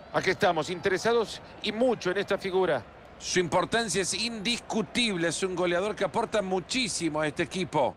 Aquí estamos, interesados y mucho en esta figura. Su importancia es indiscutible, es un goleador que aporta muchísimo a este equipo.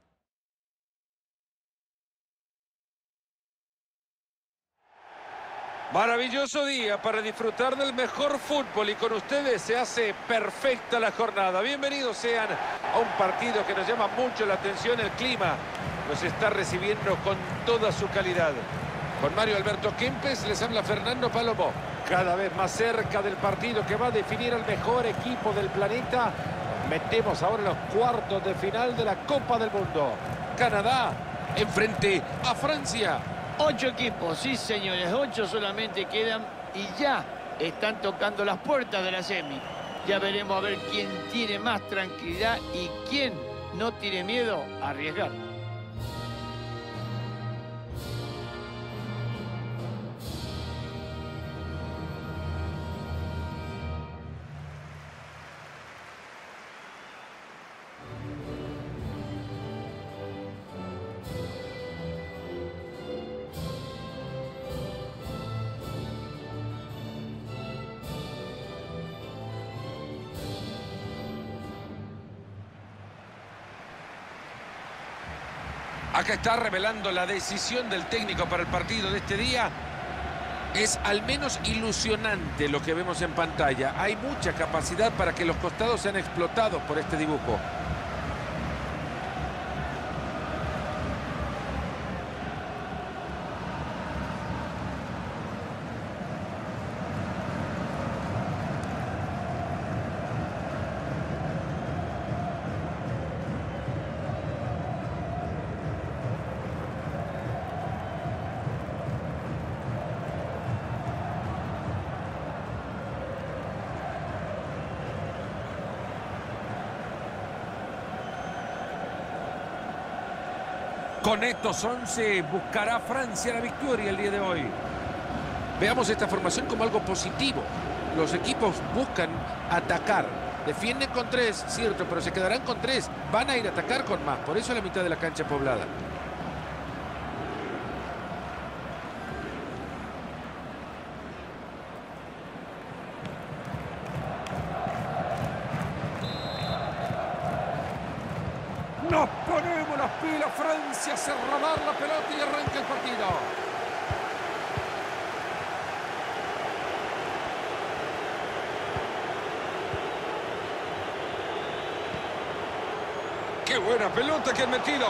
Maravilloso día para disfrutar del mejor fútbol y con ustedes se hace perfecta la jornada. Bienvenidos sean a un partido que nos llama mucho la atención. El clima nos está recibiendo con toda su calidad. Con Mario Alberto Kempes les habla Fernando Palomo. Cada vez más cerca del partido que va a definir al mejor equipo del planeta. Metemos ahora en los cuartos de final de la Copa del Mundo. Canadá enfrente a Francia. 8 equipos, sí señores, 8 solamente quedan y ya están tocando las puertas de la semi. Ya veremos a ver quién tiene más tranquilidad y quién no tiene miedo a arriesgar. Acá está revelando la decisión del técnico para el partido de este día. Es al menos ilusionante lo que vemos en pantalla. Hay mucha capacidad para que los costados sean explotados por este dibujo. Con estos 11 buscará Francia la victoria el día de hoy. Veamos esta formación como algo positivo. Los equipos buscan atacar. Defienden con 3, cierto, pero se quedarán con 3. Van a ir a atacar con más. Por eso la mitad de la cancha poblada. Nos ponemos las pilas, Francia hace rodar la pelota y arranca el partido. ¡Qué buena pelota que han metido!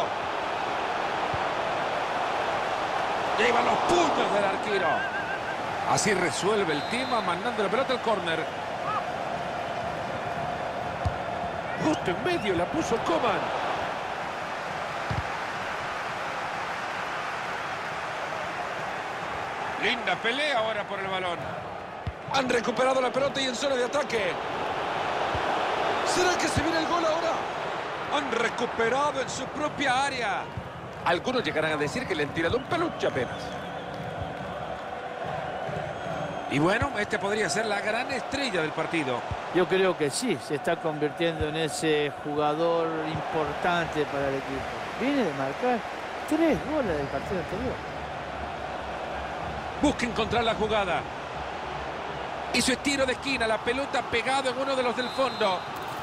Lleva los puños del arquero. Así resuelve el tema mandando la pelota al córner. Justo en medio la puso Coman. Linda pelea ahora por el balón. Han recuperado la pelota y en zona de ataque. ¿Será que se viene el gol ahora? Han recuperado en su propia área. Algunos llegarán a decir que le han tirado un peluche apenas. Y bueno, este podría ser la gran estrella del partido. Yo creo que sí, se está convirtiendo en ese jugador importante para el equipo. Viene de marcar 3 goles del partido anterior. Busca encontrar la jugada. Hizo estiro de esquina, la pelota pegado en uno de los del fondo.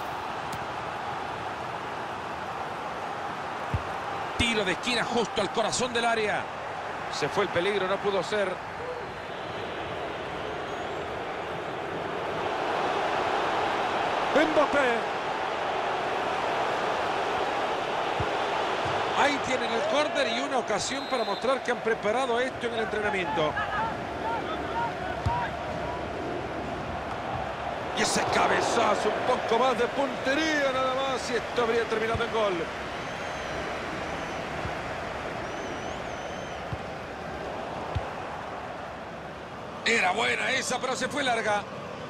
Tiro de esquina justo al corazón del área. Se fue el peligro, no pudo ser. Mbappé. Ahí tienen el córner y una ocasión para mostrar que han preparado esto en el entrenamiento. Y ese cabezazo, un poco más de puntería nada más y esto habría terminado en gol. Era buena esa, pero se fue larga.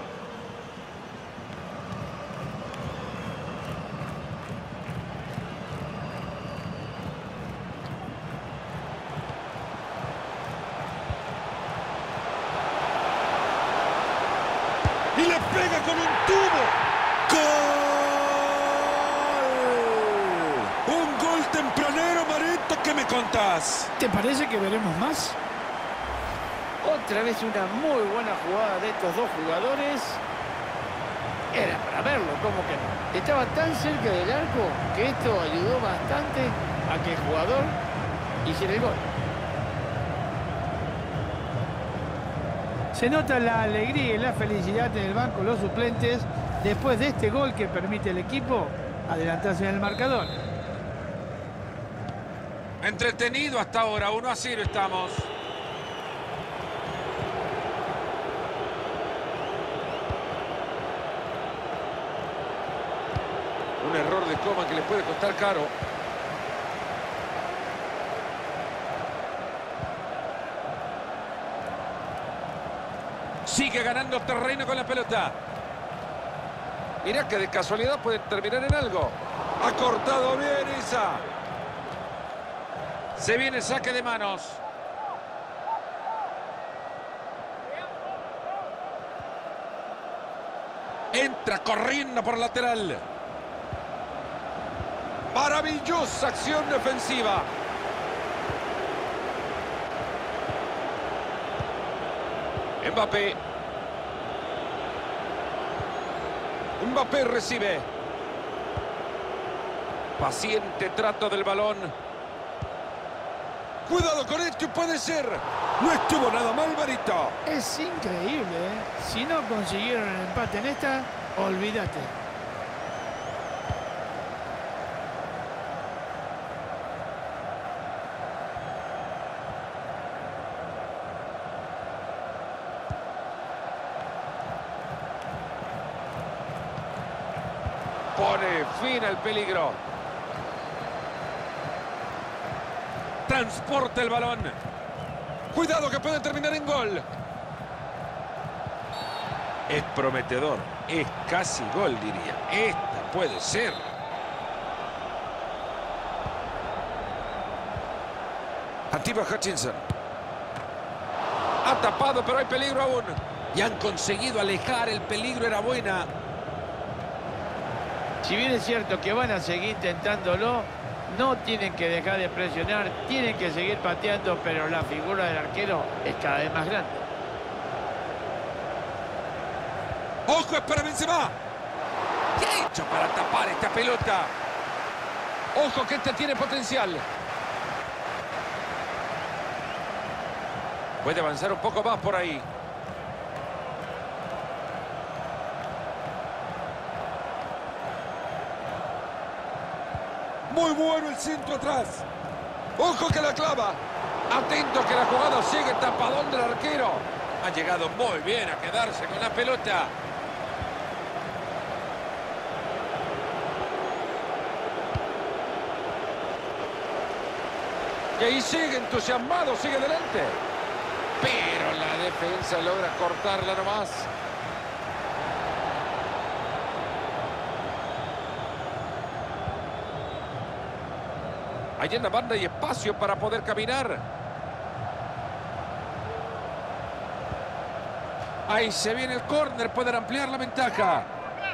Y le pega con un tubo. ¡Gol! Un gol tempranero, Marito, ¿qué me contás? ¿Te parece que veremos más? Otra vez una muy buena jugada de estos dos jugadores. Era para verlo, ¿cómo que no? Estaba tan cerca del arco que esto ayudó bastante a que el jugador hiciera el gol. Se nota la alegría y la felicidad en el banco los suplentes después de este gol que permite al equipo adelantarse en el marcador. Entretenido hasta ahora, 1-0 estamos. Un error de Coman que le puede costar caro. Sigue ganando terreno con la pelota. Mirá que de casualidad puede terminar en algo. Ha cortado bien Isa. Se viene el saque de manos. Entra corriendo por lateral. Maravillosa acción defensiva. Mbappé. Mbappé recibe. Paciente trato del balón. Cuidado con esto, puede ser. No estuvo nada mal, Barito. Es increíble, ¿eh? Si no consiguieron el empate en esta, olvídate. Pone fin al peligro. Transporta el balón. Cuidado que puede terminar en gol. Es prometedor. Es casi gol, diría. Esta puede ser. Atiba Hutchinson. Ha tapado, pero hay peligro aún. Y han conseguido alejar. El peligro era buena. Si bien es cierto que van a seguir intentándolo, no tienen que dejar de presionar, tienen que seguir pateando, pero la figura del arquero es cada vez más grande. ¡Ojo, es para Benzema! ¿Qué ha hecho para tapar esta pelota? ¡Ojo que este tiene potencial! Puede avanzar un poco más por ahí. Muy bueno el centro atrás. ¡Ojo que la clava! Atento que la jugada sigue, tapadón del arquero. Ha llegado muy bien a quedarse con la pelota. Y ahí sigue entusiasmado, sigue adelante. Pero la defensa logra cortarla nomás. Allí en la banda hay espacio para poder caminar. Ahí se viene el córner, pueden ampliar la ventaja.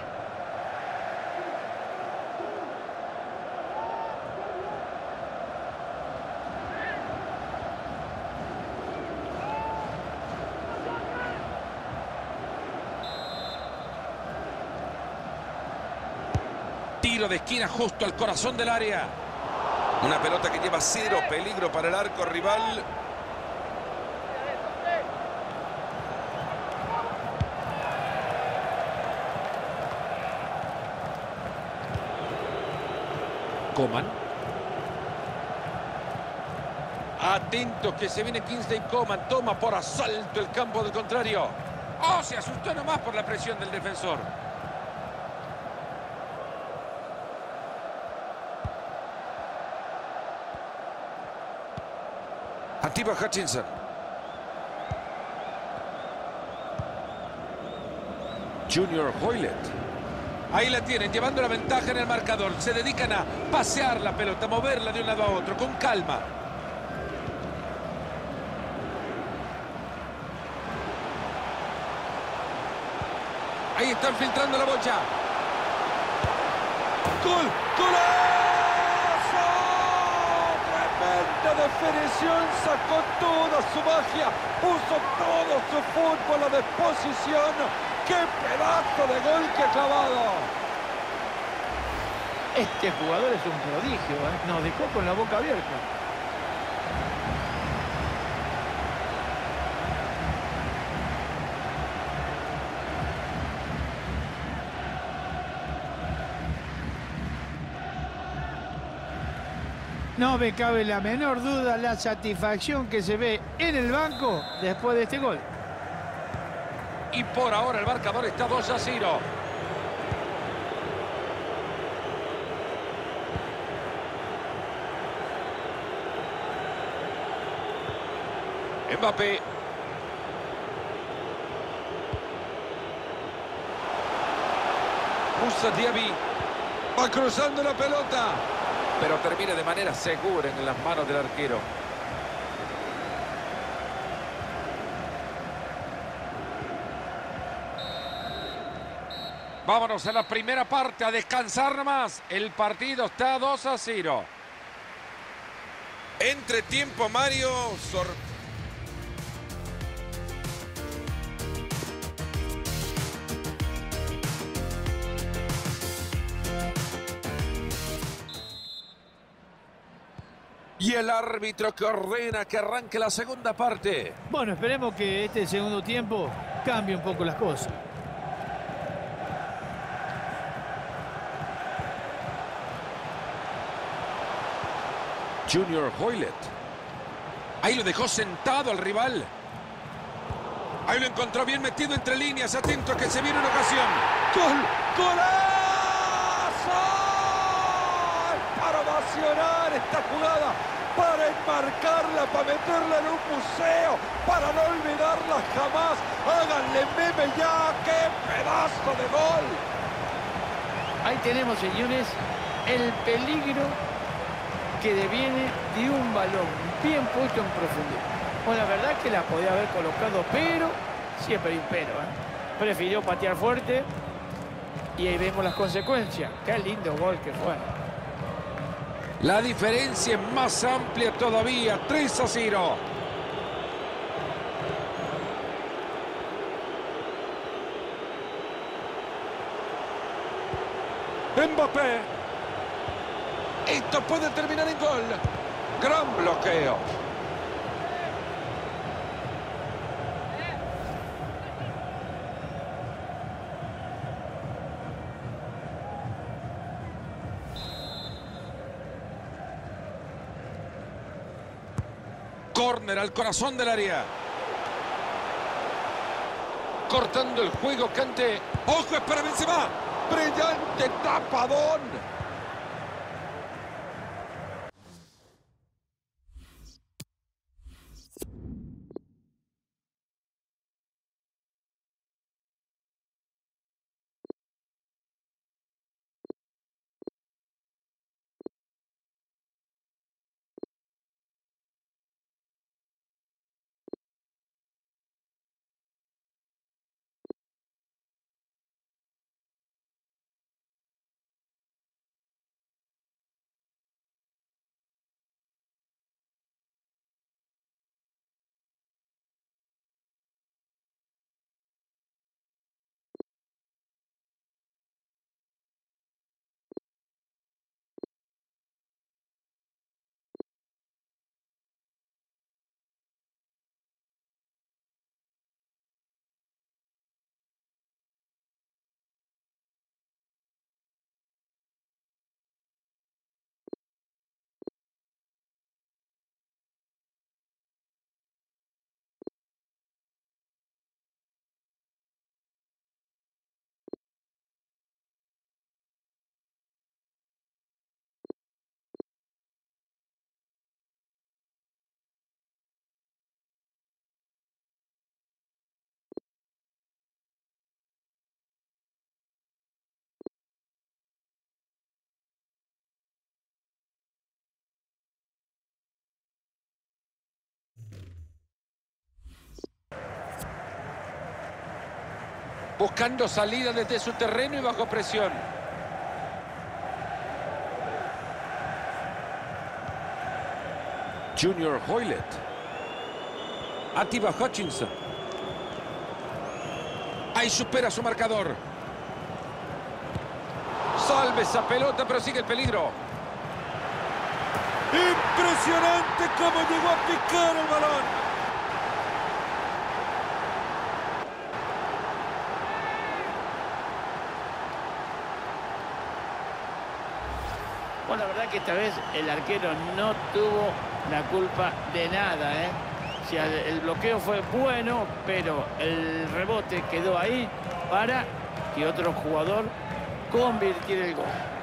Tiro de esquina justo al corazón del área. Una pelota que lleva cero peligro para el arco rival. Coman. Atentos que se viene Kingsley Coman. Toma por asalto el campo del contrario. Oh, se asustó nomás por la presión del defensor. Atiba Hutchinson. Junior Hoilett. Ahí la tienen, llevando la ventaja en el marcador. Se dedican a pasear la pelota, moverla de un lado a otro, con calma. Ahí están filtrando la bocha. ¡Gol! ¡Golazo! ¡Tremenda definición sacó toda su magia, puso todo su fútbol a disposición. ¡Qué pedazo de gol que ha clavado! Este jugador es un prodigio, ¿eh? Nos dejó con la boca abierta. No me cabe la menor duda la satisfacción que se ve en el banco después de este gol. Y por ahora el marcador está 2-0. Mbappé. Moussa Diaby. Va cruzando la pelota. Pero termina de manera segura en las manos del arquero. Vámonos a la primera parte, a descansar nomás. El partido está 2-0. Entretiempo, Mario. Y el árbitro que ordena que arranque la segunda parte. Bueno, esperemos que este segundo tiempo cambie un poco las cosas. Junior Hoilett. Ahí lo dejó sentado al rival. Ahí lo encontró bien metido entre líneas. Atento a que se viene una ocasión. ¡Gol! ¡Golazo! Para ovacionar esta jugada, para enmarcarla, para meterla en un museo, para no olvidarla jamás. Háganle meme ya. ¡Qué pedazo de gol! Ahí tenemos, señores, el peligro que deviene de un balón bien puesto en profundidad. Bueno, la verdad es que la podía haber colocado, pero siempre hay un pero, ¿eh? Prefirió patear fuerte y ahí vemos las consecuencias. Qué lindo gol que fue. La diferencia es más amplia todavía. 3-0. Mbappé. Esto puede terminar en gol. Gran bloqueo. Córner al corazón del área. Cortando el juego, Kanté. ¡Ojo, es para Benzema! ¡Brillante tapadón! Buscando salida desde su terreno y bajo presión. Junior Hoylett. Atiba Hutchinson. Ahí supera su marcador. Salve esa pelota, pero sigue el peligro. Impresionante cómo llegó a picar el balón. Bueno, la verdad que esta vez el arquero no tuvo la culpa de nada, ¿eh? O sea, el bloqueo fue bueno, pero el rebote quedó ahí para que otro jugador convirtiera el gol.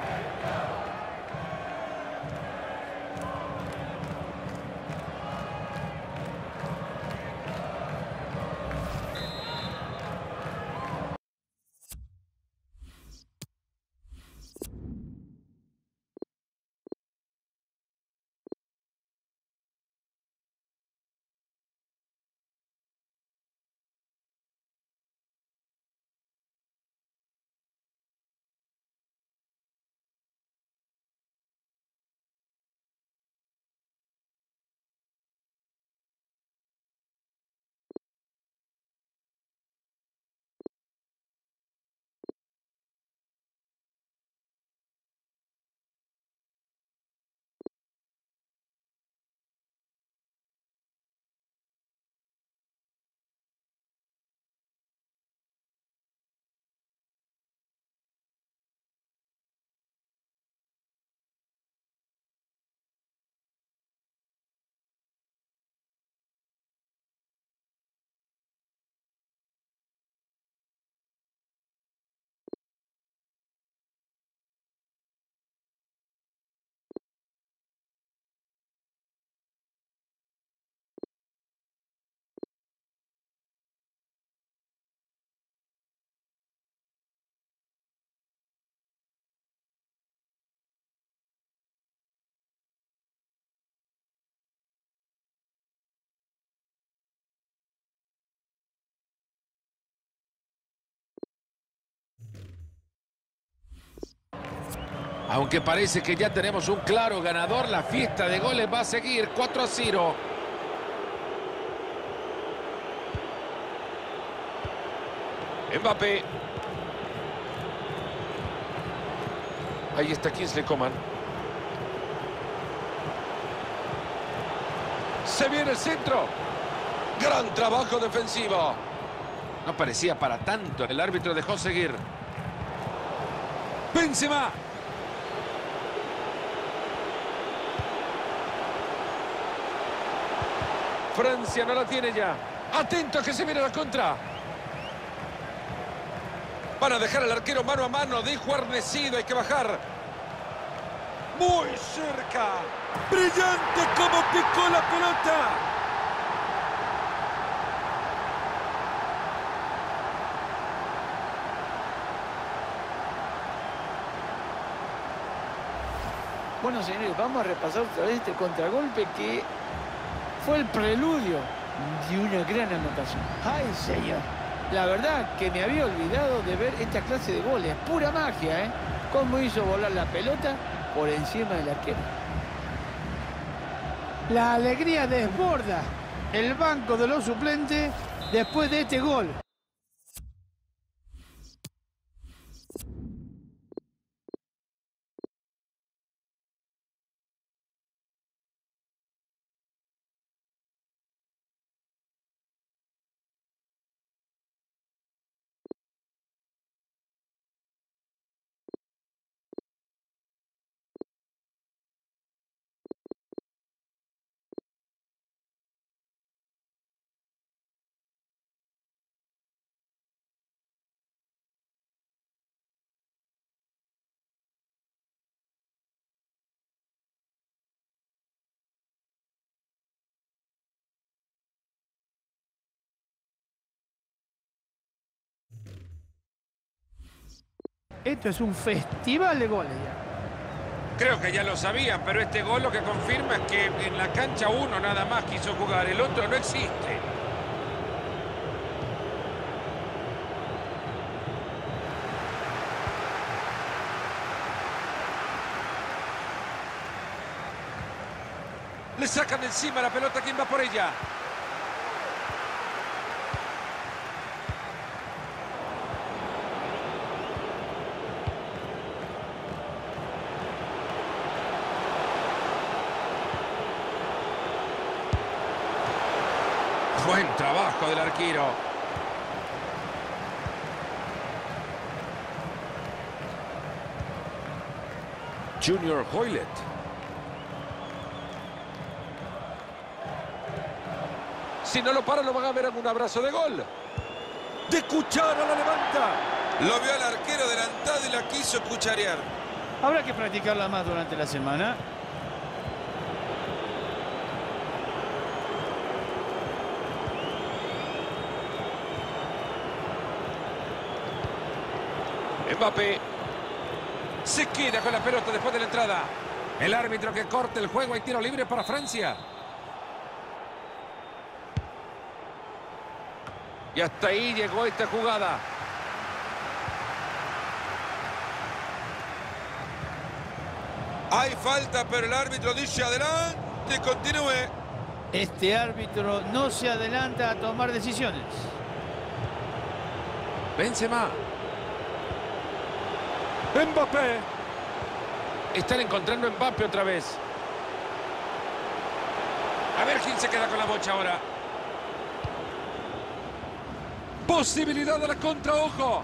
Aunque parece que ya tenemos un claro ganador, la fiesta de goles va a seguir 4-0. Mbappé. Ahí está Kingsley Coman. Se viene el centro. Gran trabajo defensivo. No parecía para tanto. El árbitro dejó seguir. Benzema. Francia no la tiene ya. Atento que se viene la contra. Van a dejar al arquero mano a mano. Dijo guarnecido, hay que bajar. Muy cerca. Brillante como picó la pelota. Bueno, señores, vamos a repasar otra vez este contragolpe que fue el preludio de una gran anotación. ¡Ay, señor! La verdad que me había olvidado de ver esta clase de goles. Pura magia, ¿eh? Cómo hizo volar la pelota por encima del arquero. La alegría desborda el banco de los suplentes después de este gol. Esto es un festival de goles ya. Creo que ya lo sabían, pero este gol lo que confirma es que en la cancha uno nada más quiso jugar, el otro no existe. Le Le sacan de encima la pelota. ¿Quién va por ella? Buen trabajo del arquero. Junior Hoilett. Si no lo para, lo van a ver en un abrazo de gol. De cuchara la levanta. Lo vio al arquero adelantado y la quiso cucharear. Habrá que practicarla más durante la semana. Mbappé se queda con la pelota después de la entrada. El árbitro que corta el juego. Hay tiro libre para Francia. Y hasta ahí llegó esta jugada. Hay falta, pero el árbitro dice adelante, continúe. Este árbitro no se adelanta a tomar decisiones. Benzema. Mbappé. Están encontrando a Mbappé otra vez. A ver quién se queda con la bocha ahora. Posibilidad de la contra, ojo.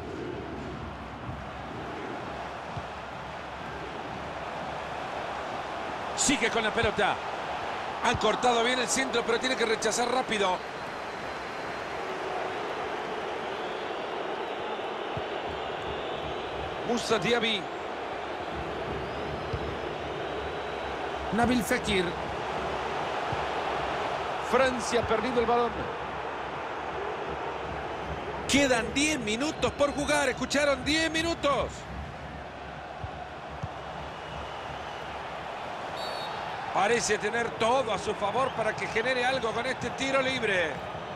Sigue con la pelota. Han cortado bien el centro, pero tiene que rechazar rápido. Moussa Diaby. Nabil Fekir. Francia ha perdido el balón. Quedan 10 minutos por jugar. ¿Escucharon? 10 minutos. Parece tener todo a su favor para que genere algo con este tiro libre.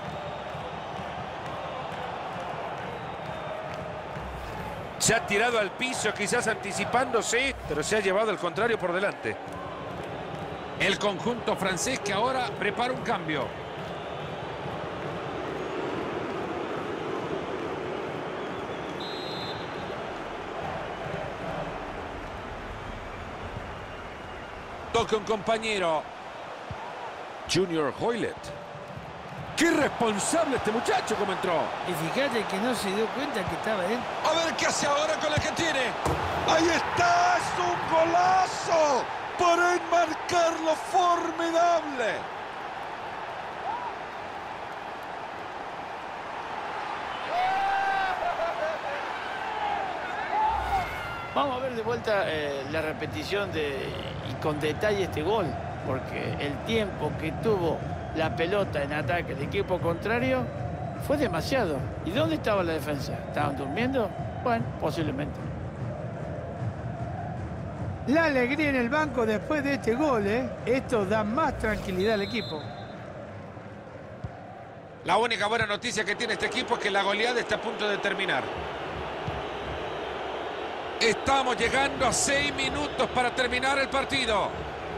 Se ha tirado al piso, quizás anticipándose, pero se ha llevado el contrario por delante. El conjunto francés que ahora prepara un cambio. Toca un compañero. Junior Hoilett. ¡Qué responsable este muchacho como entró! Y fíjate que no se dio cuenta que estaba él. A ver qué hace ahora con la que tiene. ¡Ahí está! ¡Es un golazo! Para enmarcarlo formidable. Vamos a ver de vuelta la repetición y con detalle este gol, porque el tiempo que tuvo la pelota en ataque del equipo contrario fue demasiado. ¿Y dónde estaba la defensa? ¿Estaban durmiendo? Bueno, posiblemente. La alegría en el banco después de este gol, ¿eh? Esto da más tranquilidad al equipo. La única buena noticia que tiene este equipo es que la goleada está a punto de terminar. Estamos llegando a 6 minutos para terminar el partido.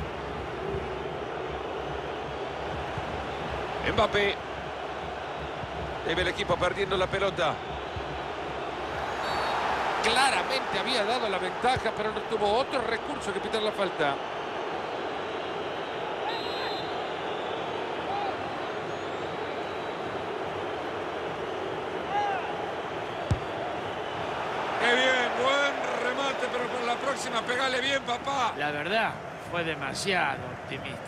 Mbappé. Debe el equipo perdiendo la pelota. Claramente había dado la ventaja, pero no tuvo otro recurso que pitar la falta. ¡Qué bien! Buen remate, pero por la próxima pegale bien, papá. La verdad, fue demasiado optimista.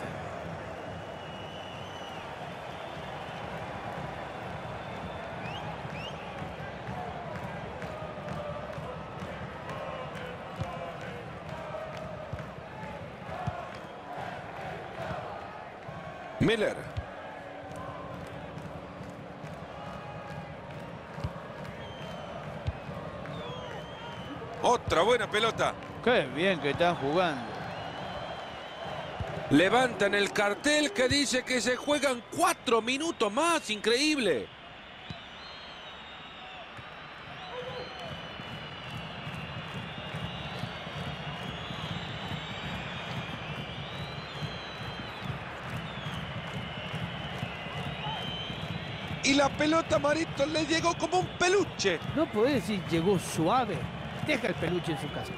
Miller. Otra buena pelota. Qué bien que están jugando. Levantan el cartel que dice que se juegan 4 minutos más. Increíble. Y la pelota, Marito, le llegó como un peluche. No podés decir llegó suave. Deja el peluche en su casa.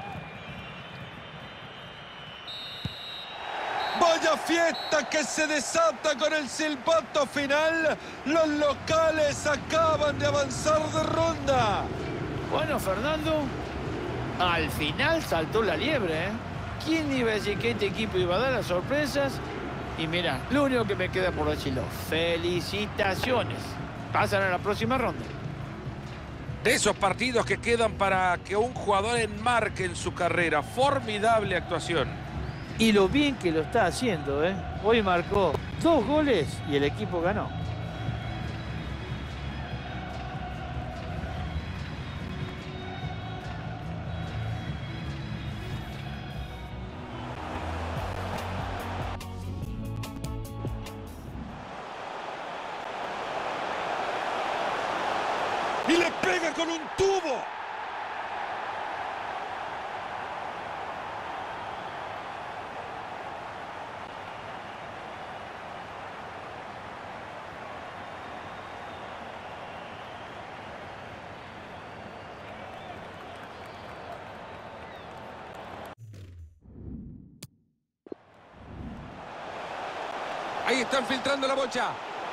Vaya fiesta que se desata con el silbato final. Los locales acaban de avanzar de ronda. Bueno, Fernando, al final saltó la liebre, ¿eh? ¿Quién iba a decir que este equipo iba a dar las sorpresas? Y mira, lo único que me queda por decirlo, felicitaciones. Pasan a la próxima ronda. De esos partidos que quedan para que un jugador enmarque en su carrera. Formidable actuación. Y lo bien que lo está haciendo, ¿eh? Hoy marcó 2 goles y el equipo ganó. Y le pega con un tubo. Ahí están filtrando la bocha.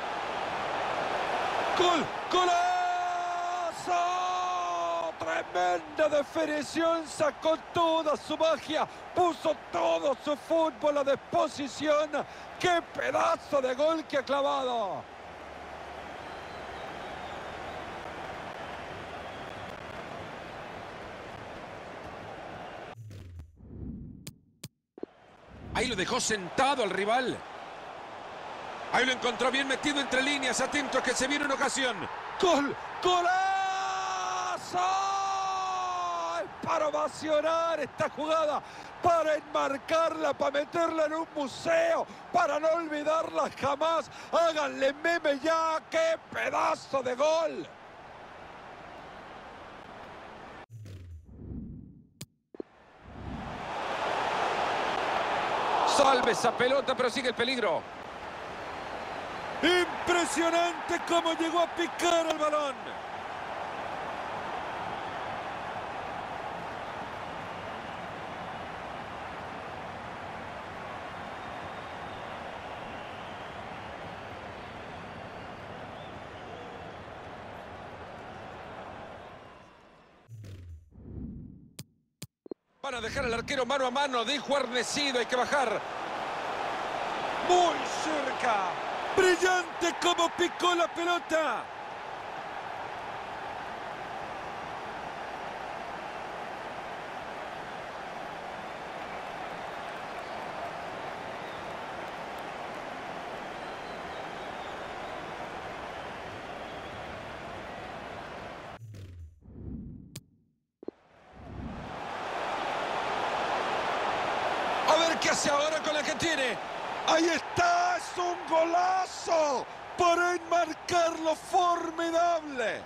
¡Gol! ¡Golazo! Tremenda definición, sacó toda su magia, puso todo su fútbol a disposición. ¡Qué pedazo de gol que ha clavado! Ahí lo dejó sentado al rival. Ahí lo encontró bien metido entre líneas. Atento a que se viene una ocasión. ¡Gol! ¡Golazo! Es para ovacionar esta jugada, para enmarcarla, para meterla en un museo, para no olvidarla jamás. Háganle meme ya, ¡qué pedazo de gol! Salve esa pelota, pero sigue el peligro. Impresionante cómo llegó a picar el balón. Van a dejar al arquero mano a mano. Dejo guarnecido, hay que bajar. Muy cerca. Brillante como picó la pelota. A ver qué hace ahora con la que tiene. Ahí está, es un golazo para enmarcarlo, formidable.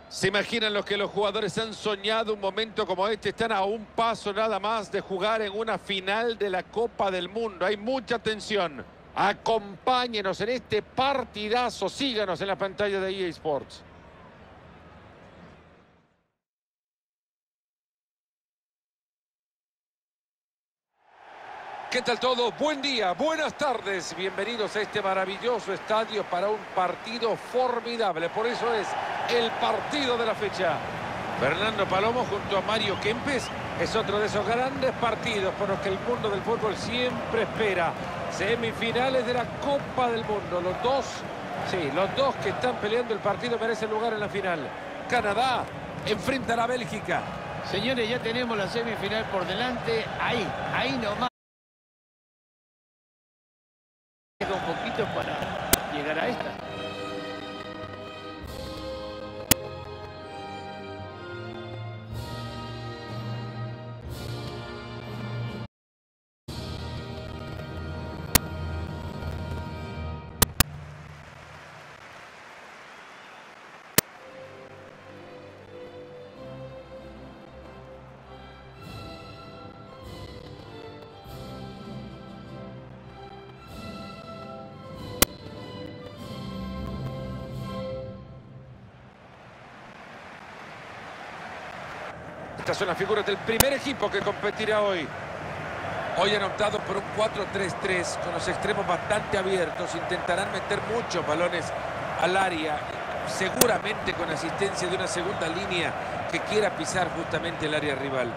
¿Se imaginan lo que los jugadores han soñado un momento como este? Están a un paso nada más de jugar en una final de la Copa del Mundo. Hay mucha tensión. Acompáñenos en este partidazo. Síganos en la pantalla de EA Sports. ¿Qué tal todo? Buen día, buenas tardes. Bienvenidos a este maravilloso estadio para un partido formidable. Por eso es el partido de la fecha. Fernando Palomo junto a Mario Kempes es otro de esos grandes partidos por los que el mundo del fútbol siempre espera. Semifinales de la Copa del Mundo. Los dos que están peleando el partido merecen lugar en la final. Canadá enfrenta a la Bélgica. Señores, ya tenemos la semifinal por delante. Ahí nomás. Un poquito para llegar a esta. Estas son las figuras del primer equipo que competirá hoy. Hoy han optado por un 4-3-3 con los extremos bastante abiertos. Intentarán meter muchos balones al área, seguramente con asistencia de una segunda línea que quiera pisar justamente el área rival.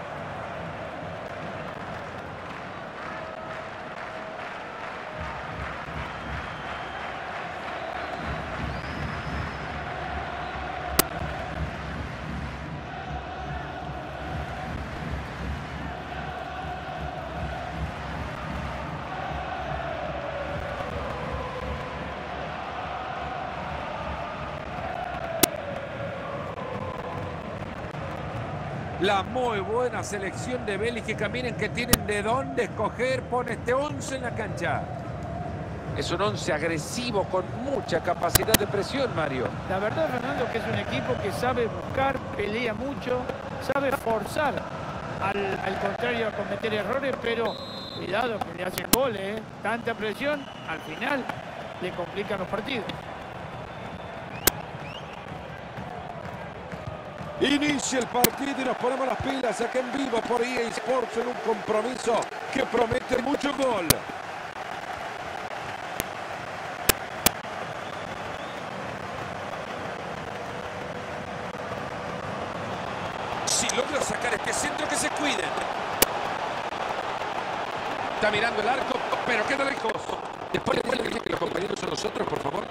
La muy buena selección de Bélgica. Miren que tienen de dónde escoger. Pone este 11 en la cancha. Es un 11 agresivo con mucha capacidad de presión, Mario. La verdad, Fernando, que es un equipo que sabe buscar, pelea mucho, sabe forzar al contrario a cometer errores, pero cuidado que le hacen goles, ¿eh? Tanta presión, al final le complican los partidos. Inicia el partido y nos ponemos las pilas acá en vivo por EA Sports en un compromiso que promete mucho gol. Si logra sacar este centro, que se cuiden. Está mirando el arco, pero queda lejos. Después de que los compañeros son nosotros, por favor.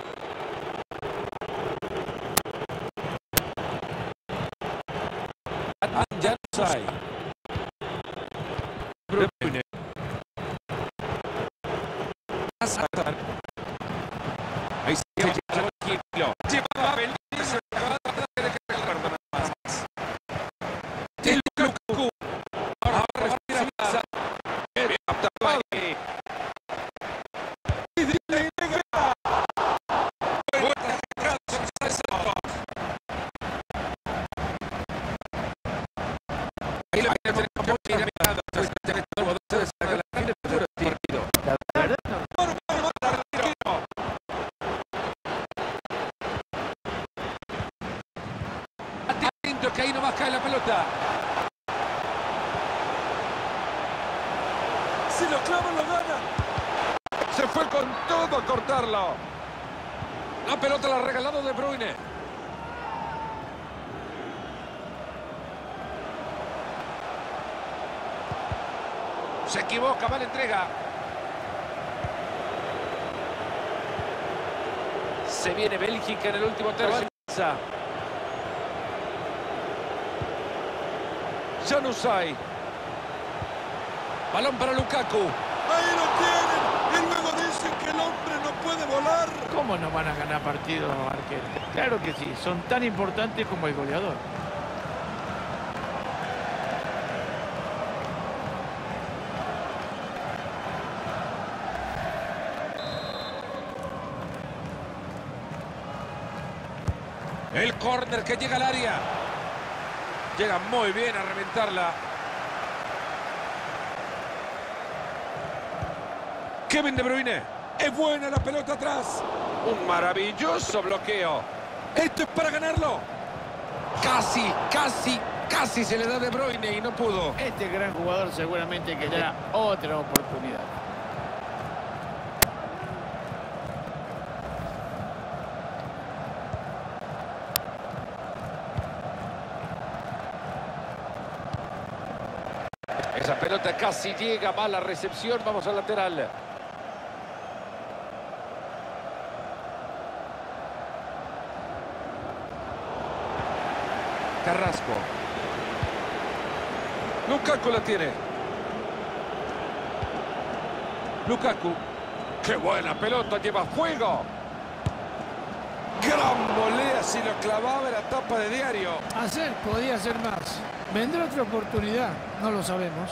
Januzaj. Bruyne. Ahí se lleva tranquilo. Lleva feliz. El Lukaku. Ahora respira. Atento que ahí nomás cae la pelota. Si lo clavan, lo ganan. Se fue con todo a cortarlo. La pelota la ha regalado De Bruyne. Se equivoca, mala entrega. Se viene Bélgica en el último tercio. Januzaj. Balón para Lukaku. Ahí lo tienen. Y luego dicen que el hombre no puede volar. ¿Cómo no van a ganar partidos, arquero? Claro que sí, son tan importantes como el goleador. El córner que llega al área. Llega muy bien a reventarla. Kevin De Bruyne. Es buena la pelota atrás. Un maravilloso bloqueo. Esto es para ganarlo. Casi se le da De Bruyne y no pudo. Este gran jugador seguramente quedará otra oportunidad. Esa pelota casi llega, mala recepción, vamos al lateral. Carrasco. Lukaku la tiene. Lukaku. ¡Qué buena pelota! ¡Lleva fuego! Gran volea, si lo clavaba en la tapa de diario. Podía ser más. ¿Vendrá otra oportunidad? No lo sabemos.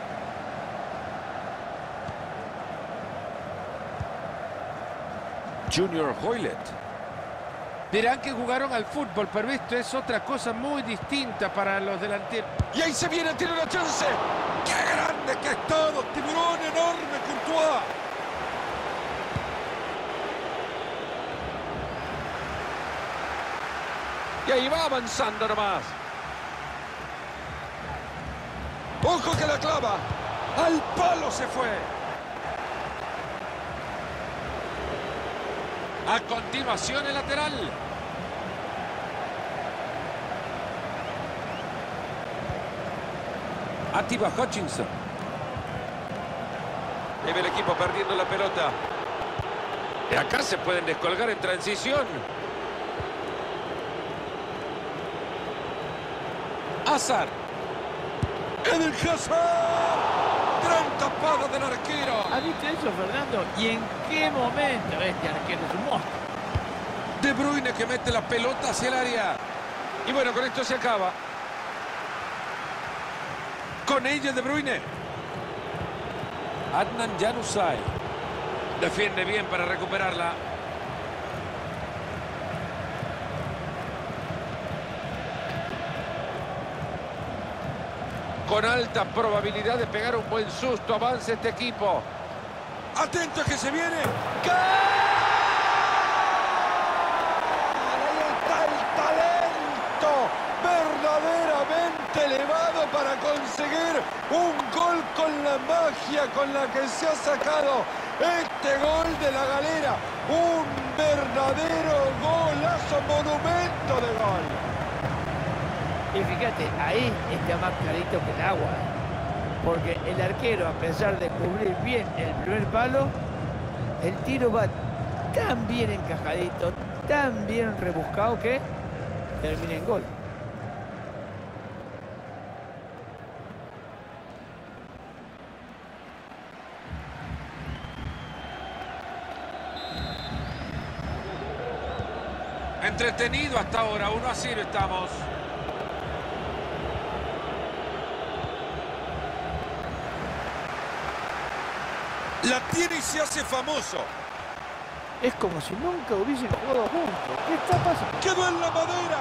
Junior Hoilett. Dirán que jugaron al fútbol, pero esto es otra cosa muy distinta para los delanteros. Y ahí se viene, tiene una chance. ¡Qué grande que es todo! ¡Tiburón enorme, Courtois! Y ahí va avanzando nomás. ¡Ojo que la clava! ¡Al palo se fue! A continuación el lateral. Atiba Hutchinson. Y ve el equipo perdiendo la pelota. Y acá se pueden descolgar en transición. Hazard. ¡Eden Hazard! ¡Gran tapada del arquero! ¿Has visto eso, Fernando? ¿Y en qué momento este arquero es un monstruo? De Bruyne que mete la pelota hacia el área. Y bueno, con esto se acaba. Con ella De Bruyne. Adnan Januzaj. Defiende bien para recuperarla. Con alta probabilidad de pegar un buen susto. Avanza este equipo. ¡Atento que se viene! ¡Gol! Ahí está el talento verdaderamente elevado para conseguir un gol con la magia con la que se ha sacado este gol de la galera. Un verdadero golazo, monumento de gol. Y fíjate, ahí está más clarito que el agua. Porque el arquero, a pesar de cubrir bien el primer palo, el tiro va tan bien encajadito, tan bien rebuscado que termina en gol. Entretenido hasta ahora, 1-0 estamos. La tiene y se hace famoso. Es como si nunca hubiesen jugado juntos. ¿Qué está pasando? Quedó en la madera.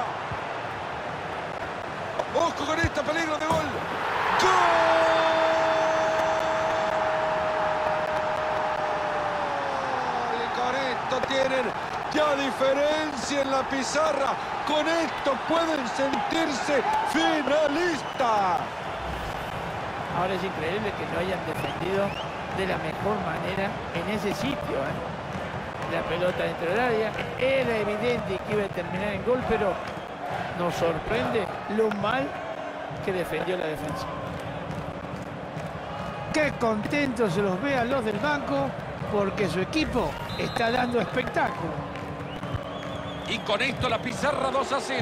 Ojo con esta, peligro de gol. ¡Gol! Y con esto tienen ya diferencia en la pizarra. Con esto pueden sentirse finalistas. Ahora es increíble que no hayan defendido de la mejor manera en ese sitio, La pelota dentro del área. Era evidente que iba a terminar en gol, pero nos sorprende lo mal que defendió la defensa. Qué contentos se los ve a los del banco porque su equipo está dando espectáculo. Y con esto la pizarra 2-0.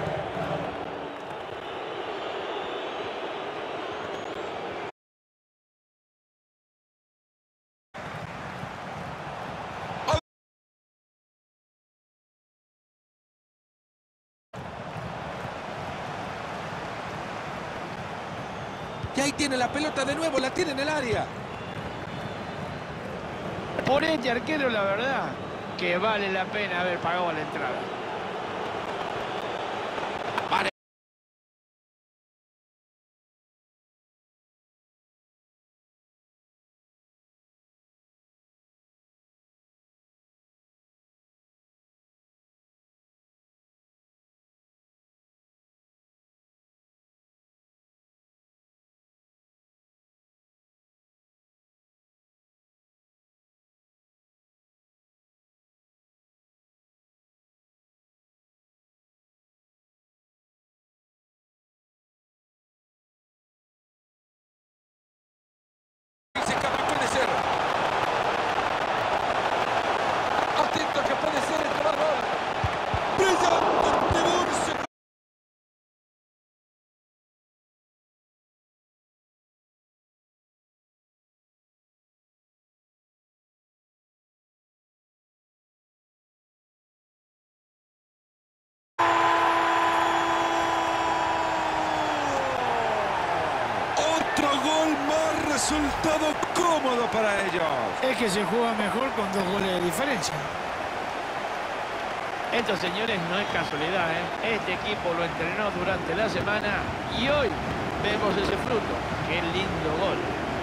Y ahí tiene la pelota de nuevo, la tiene en el área. Por este arquero, la verdad, que vale la pena haber pagado la entrada. momento que puede ser el primer gol. ¡Brillante Murcia! Otro gol más, resultado cómodo para ellos. Es que se juega mejor con 2 goles de diferencia. Esto, señores, no es casualidad, ¿eh? Este equipo lo entrenó durante la semana y hoy vemos ese fruto. ¡Qué lindo gol!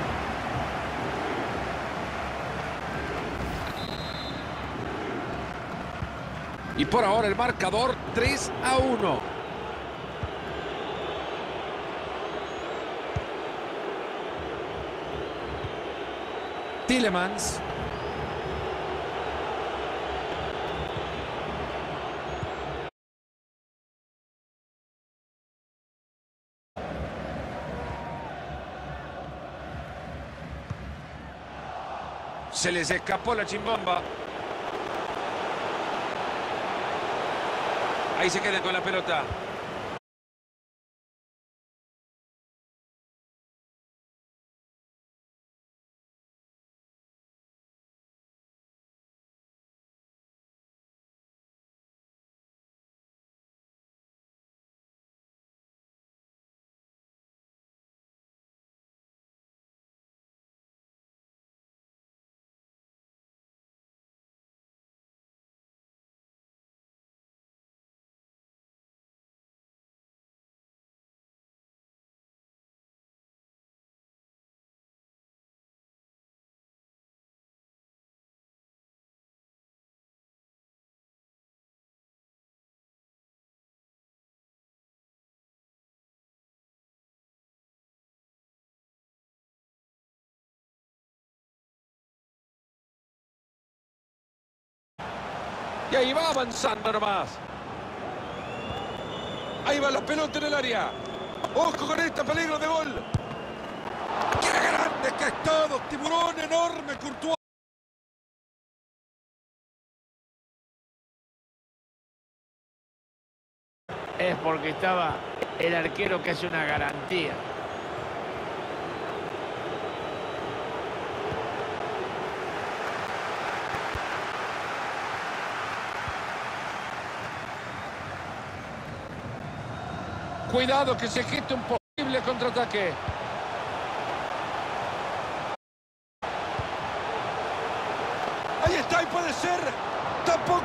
Y por ahora el marcador 3-1. Tielemans. Se les escapó la chimbomba. Ahí se queda con la pelota. Y ahí va avanzando nomás. Ahí va la pelota en el área. Ojo con este peligro de gol. ¡Qué grande que es todo! ¡Tiburón enorme, Courtois! Es porque estaba el arquero, que es una garantía. Cuidado que se geste un posible contraataque. Ahí está, y puede ser. Tampoco.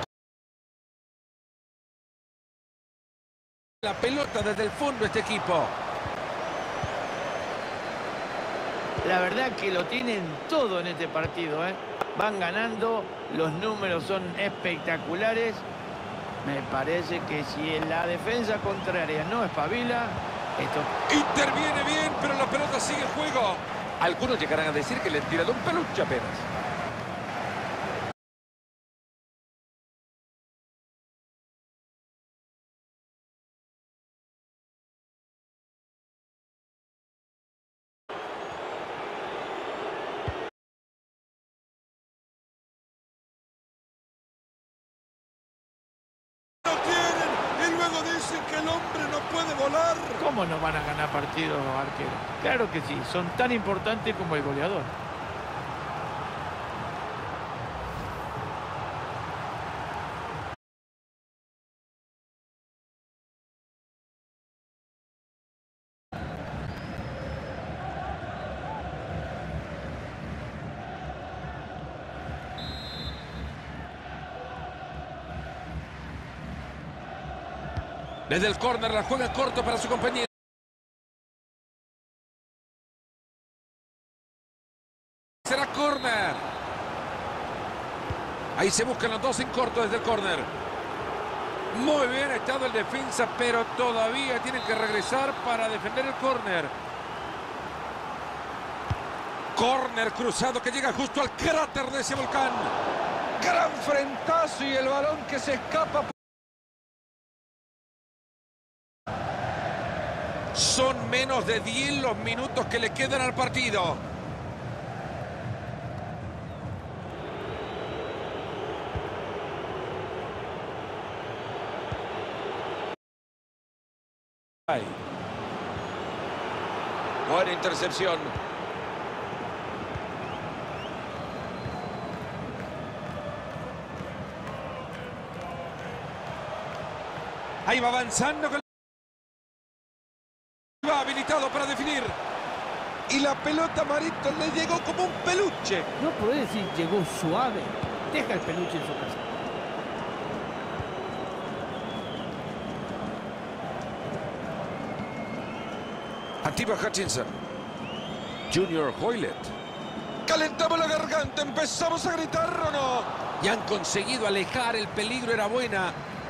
La pelota desde el fondo este equipo. La verdad que lo tienen todo en este partido, ¿eh? Van ganando, los números son espectaculares. Me parece que si la defensa contraria no espabila, esto... Interviene bien, pero la pelota sigue en juego. Algunos llegarán a decir que le han tirado un peluche apenas. Lo tienen y luego dicen que el hombre no puede volar. ¿Cómo no van a ganar partidos los arqueros? Claro que sí, son tan importantes como el goleador. Desde el córner la juega corto para su compañero. Será córner. Ahí se buscan los dos en corto desde el córner. Muy bien ha estado el defensa, pero todavía tienen que regresar para defender el córner. Córner cruzado que llega justo al cráter de ese volcán. Gran frentazo y el balón que se escapa. Son menos de 10 los minutos que le quedan al partido. Buena intercepción. Ahí va avanzando. Va habilitado para definir. Y la pelota a Marito le llegó como un peluche. No podés decir llegó suave. Deja el peluche en su casa. Activa Hutchinson. Junior Hoylett. Calentamos la garganta, empezamos a gritar o no. Y han conseguido alejar, el peligro era buena.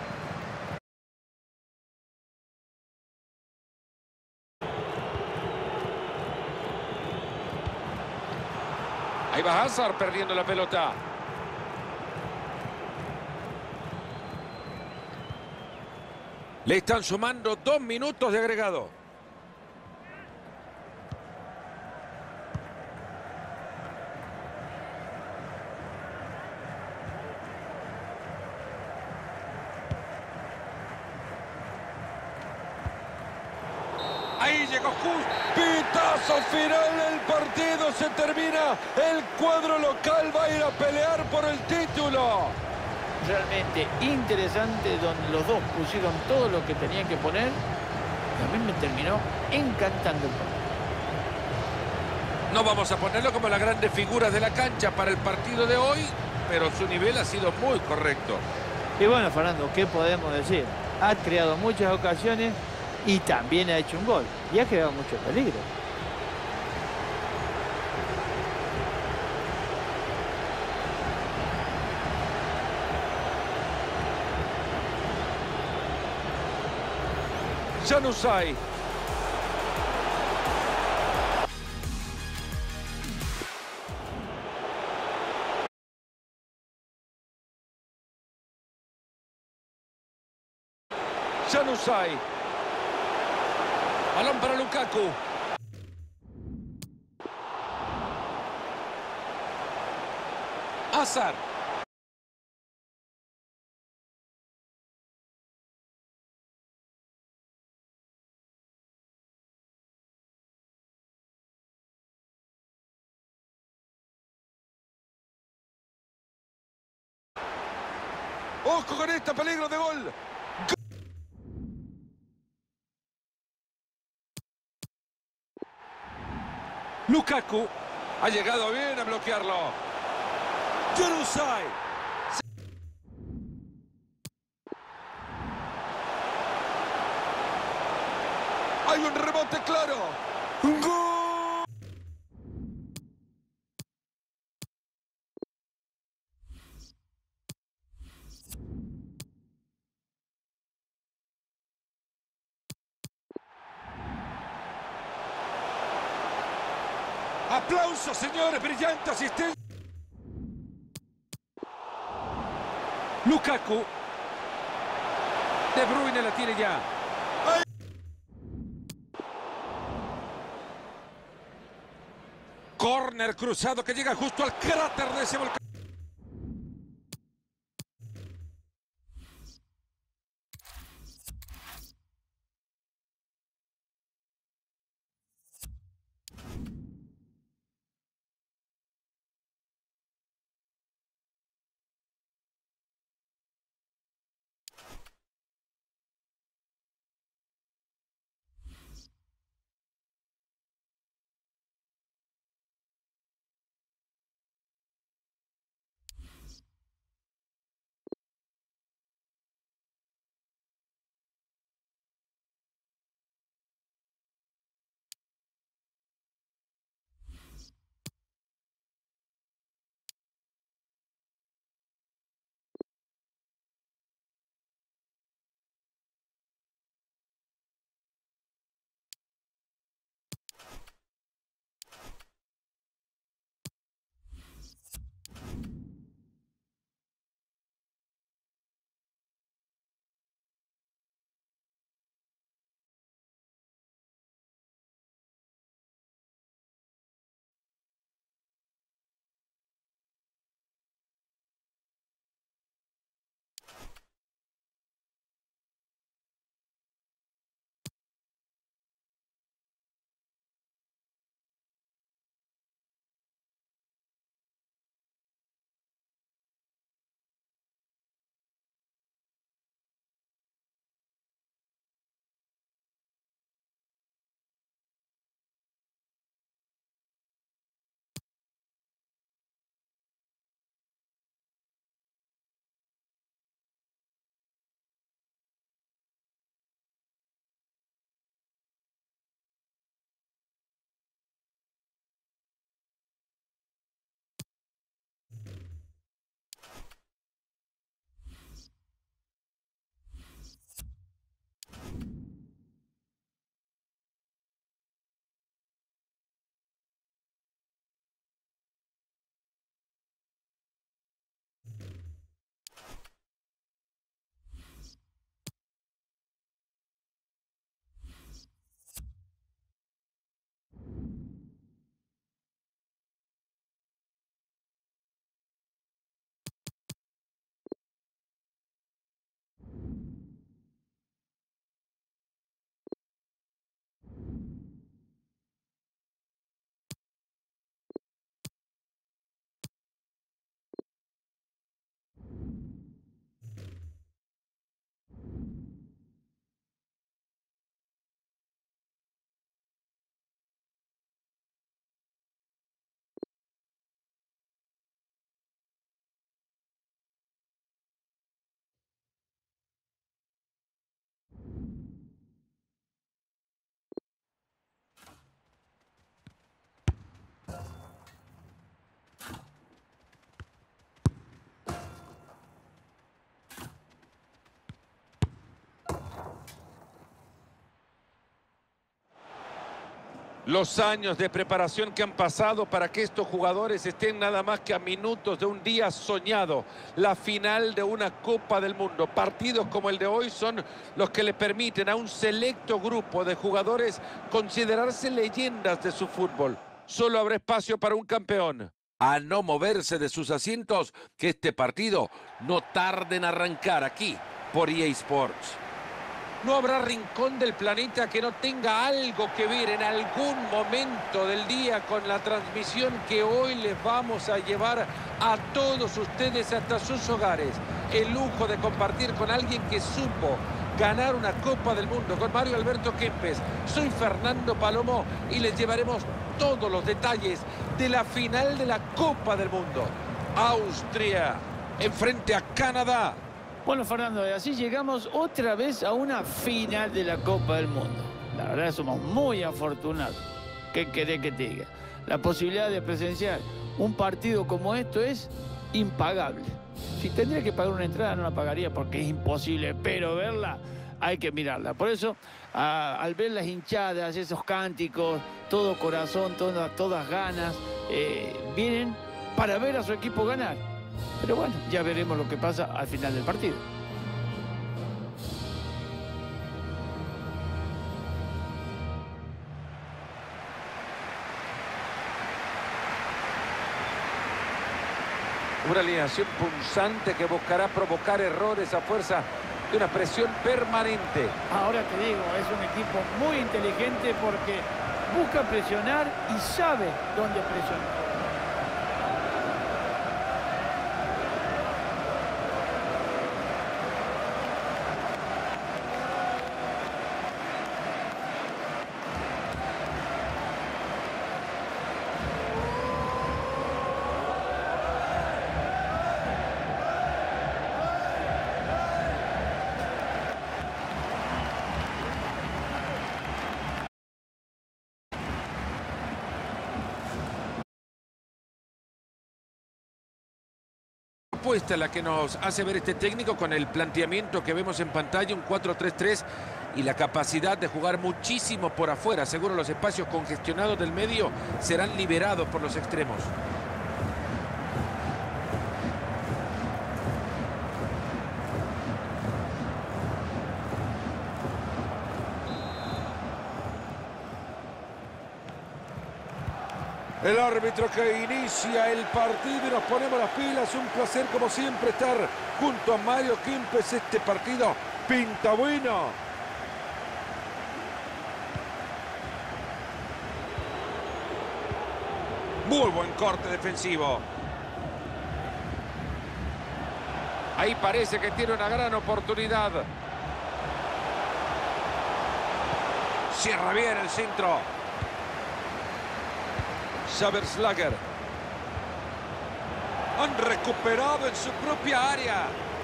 Ahí va Hazard perdiendo la pelota. Le están sumando 2 minutos de agregado. Ahí llegó justo. Pitazo final del partido, se termina. El cuadro local va a ir a pelear por el título. Realmente interesante, donde los dos pusieron todo lo que tenían que poner. Y a mí me terminó encantando el partido. No vamos a ponerlo como las grandes figuras de la cancha para el partido de hoy, pero su nivel ha sido muy correcto. Y bueno, Fernando, ¿qué podemos decir? Ha creado muchas ocasiones y también ha hecho un gol. Y ha creado mucho peligro. Januzaj. Januzaj. Balón para Lukaku. Hazard. Ojo con este peligro de gol. Lukaku. Ha llegado bien a bloquearlo. Januzaj. Hay un rebote claro. ¡Un gol! Aplausos, señores, brillante asistencia. Lukaku. De Bruyne la tiene ya. Corner cruzado que llega justo al cráter de ese volcán. Los años de preparación que han pasado para que estos jugadores estén nada más que a minutos de un día soñado, la final de una Copa del Mundo. Partidos como el de hoy son los que le permiten a un selecto grupo de jugadores considerarse leyendas de su fútbol. Solo habrá espacio para un campeón. A no moverse de sus asientos, que este partido no tarde en arrancar aquí por EA Sports. No habrá rincón del planeta que no tenga algo que ver en algún momento del día con la transmisión que hoy les vamos a llevar a todos ustedes hasta sus hogares. El lujo de compartir con alguien que supo ganar una Copa del Mundo, con Mario Alberto Kempes. Soy Fernando Palomo y les llevaremos todos los detalles de la final de la Copa del Mundo. Austria enfrente a Canadá. Bueno, Fernando, así llegamos otra vez a una final de la Copa del Mundo. La verdad, somos muy afortunados. ¿Qué querés que te diga? La posibilidad de presenciar un partido como esto es impagable. Si tendría que pagar una entrada, no la pagaría porque es imposible, pero verla hay que mirarla. Por eso, al ver las hinchadas, esos cánticos, todo corazón, todas ganas, vienen para ver a su equipo ganar. Pero bueno, ya veremos lo que pasa al final del partido. Una alineación punzante que buscará provocar errores a fuerza de una presión permanente. Ahora te digo, es un equipo muy inteligente porque busca presionar y sabe dónde presionar. Propuesta la que nos hace ver este técnico con el planteamiento que vemos en pantalla, un 4-3-3 y la capacidad de jugar muchísimo por afuera. Seguro los espacios congestionados del medio serán liberados por los extremos. El árbitro que inicia el partido y nos ponemos las pilas. Un placer como siempre estar junto a Mario Kempes. Este partido pinta bueno. Muy buen corte defensivo. Ahí parece que tiene una gran oportunidad. Cierra bien el centro. Schaberslager. Han recuperado en su propia área.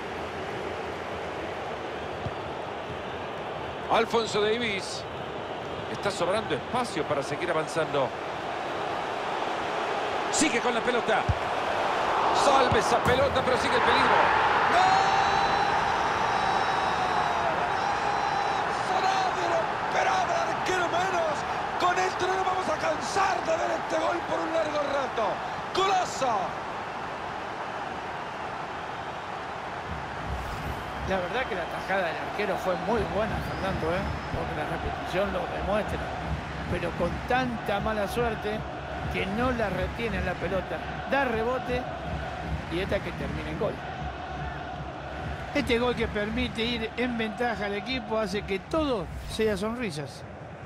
Alphonso Davies. Está sobrando espacio para seguir avanzando. Sigue con la pelota. Salve esa pelota, pero sigue el peligro. ¡Gol! Nadie lo esperaba, el arquero menos. Con esto no nos vamos a cansar de ver este gol por un largo rato. ¡Golazo! La verdad que la tajada del arquero fue muy buena, Fernando, porque la repetición lo demuestra. Pero con tanta mala suerte que no la retiene la pelota, da rebote y esta que termina en gol. Este gol que permite ir en ventaja al equipo hace que todo sea sonrisas.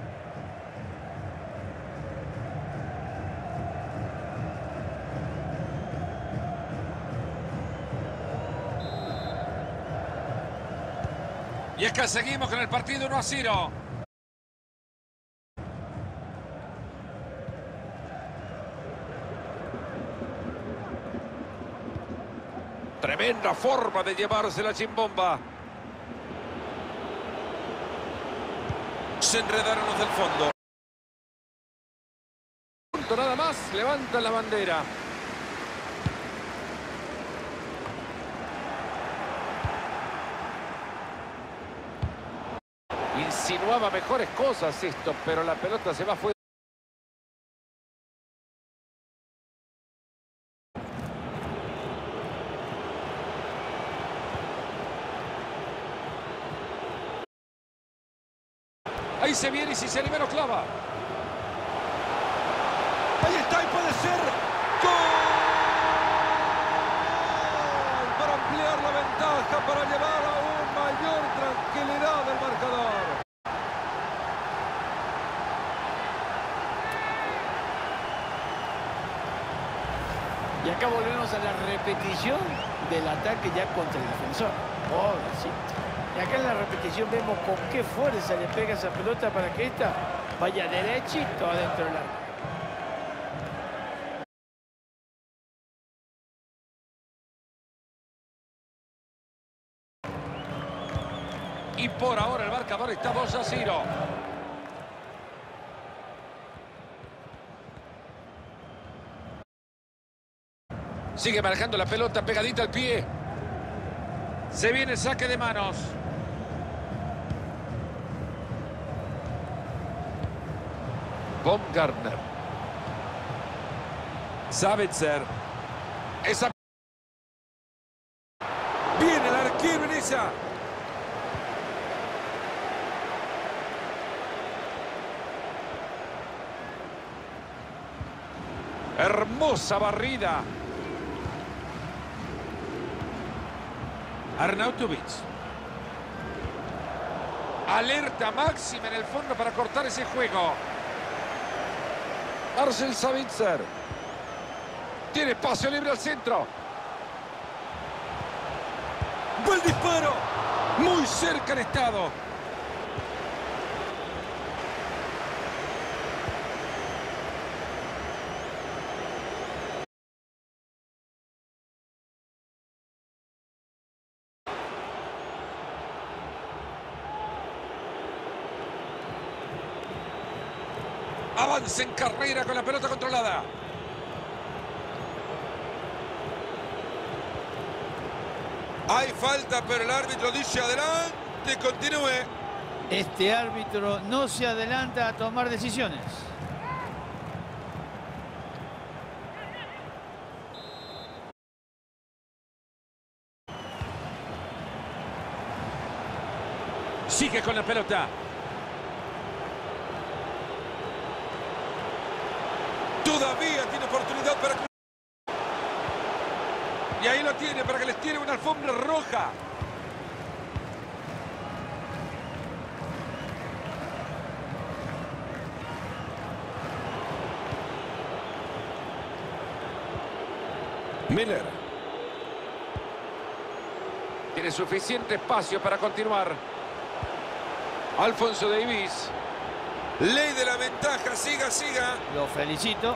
Y es que seguimos con el partido 1-0. Tremenda forma de llevarse la chimbomba. Se enredaron los del fondo. Punto nada más, levantan la bandera. Insinuaba mejores cosas esto, pero la pelota se va fuera. Ahí se viene y si se anima lo clava. Ahí está y puede ser gol para ampliar la ventaja, para llevar aún mayor tranquilidad al marcador. Y acá volvemos a la repetición del ataque ya contra el defensor. Pobrecito. Y acá en la repetición vemos con qué fuerza le pega esa pelota para que esta vaya derechito adentro del arco. Y por ahora el marcador está 2-0. Sigue marcando la pelota pegadita al pie. Se viene el saque de manos. Baumgartner. Sabitzer. Esa... Viene el arquero en esa. Hermosa barrida. Arnautovic. Alerta máxima en el fondo para cortar ese juego. Marcel Sabitzer. Tiene espacio libre al centro. ¡Buen disparo! Muy cerca han estado. Avanza en carrera con la pelota controlada. Hay falta, pero el árbitro dice adelante, continúe. Este árbitro no se adelanta a tomar decisiones. Sigue con la pelota. Todavía tiene oportunidad para... Y ahí lo tiene para que les tire una alfombra roja. Miller. Tiene suficiente espacio para continuar. Alfonso Davies. Ley de la ventaja, siga, siga. Lo felicito.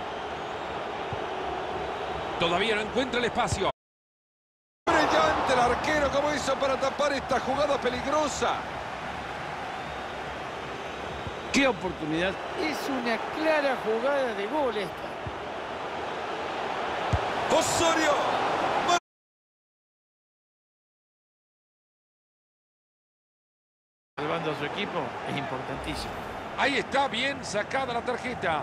Todavía no encuentra el espacio. Brillante el arquero, como hizo para tapar esta jugada peligrosa. ¡Qué oportunidad! Es una clara jugada de gol esta. Osorio. Salvando a su equipo es importantísimo. Ahí está, bien sacada la tarjeta.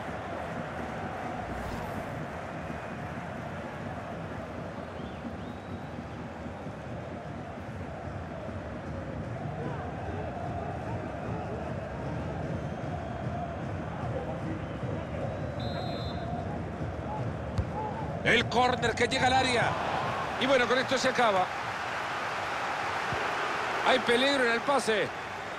El córner que llega al área. Y bueno, con esto se acaba. Hay peligro en el pase.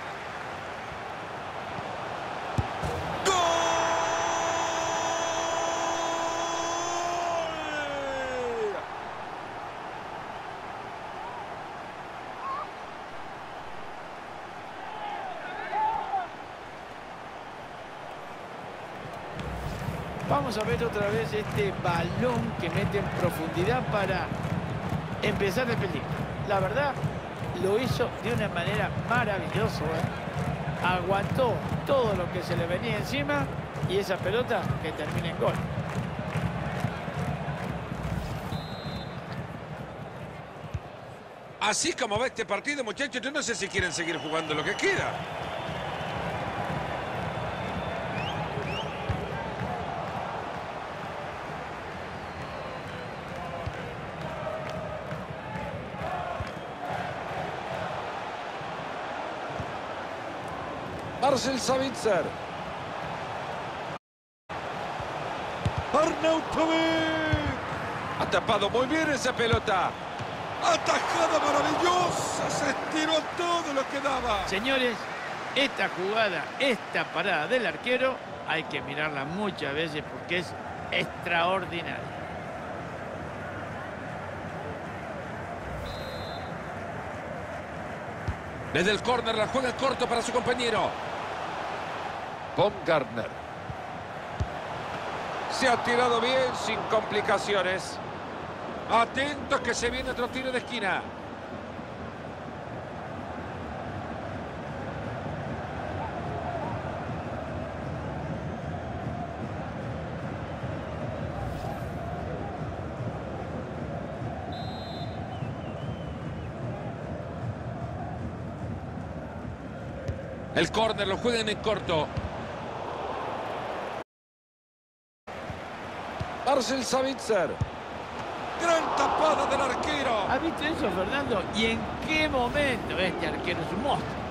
Vamos a ver otra vez este balón que mete en profundidad para empezar el peligro. La verdad, lo hizo de una manera maravillosa. Aguantó todo lo que se le venía encima y esa pelota que termina en gol. Así como va este partido, muchachos, yo no sé si quieren seguir jugando lo que queda. Marcel Sabitzer. Arnautovic. Ha tapado muy bien esa pelota. Atajada maravillosa. Se estiró todo lo que daba. Señores, esta jugada, esta parada del arquero, hay que mirarla muchas veces porque es extraordinaria. Desde el córner la juega corto para su compañero. Baumgartner. Se ha tirado bien sin complicaciones. Atentos que se viene otro tiro de esquina. El córner lo juegan en corto. Marcel Sabitzer. Gran tapada del arquero. ¿Has visto eso, Fernando? ¿Y en qué momento este arquero es un monstruo?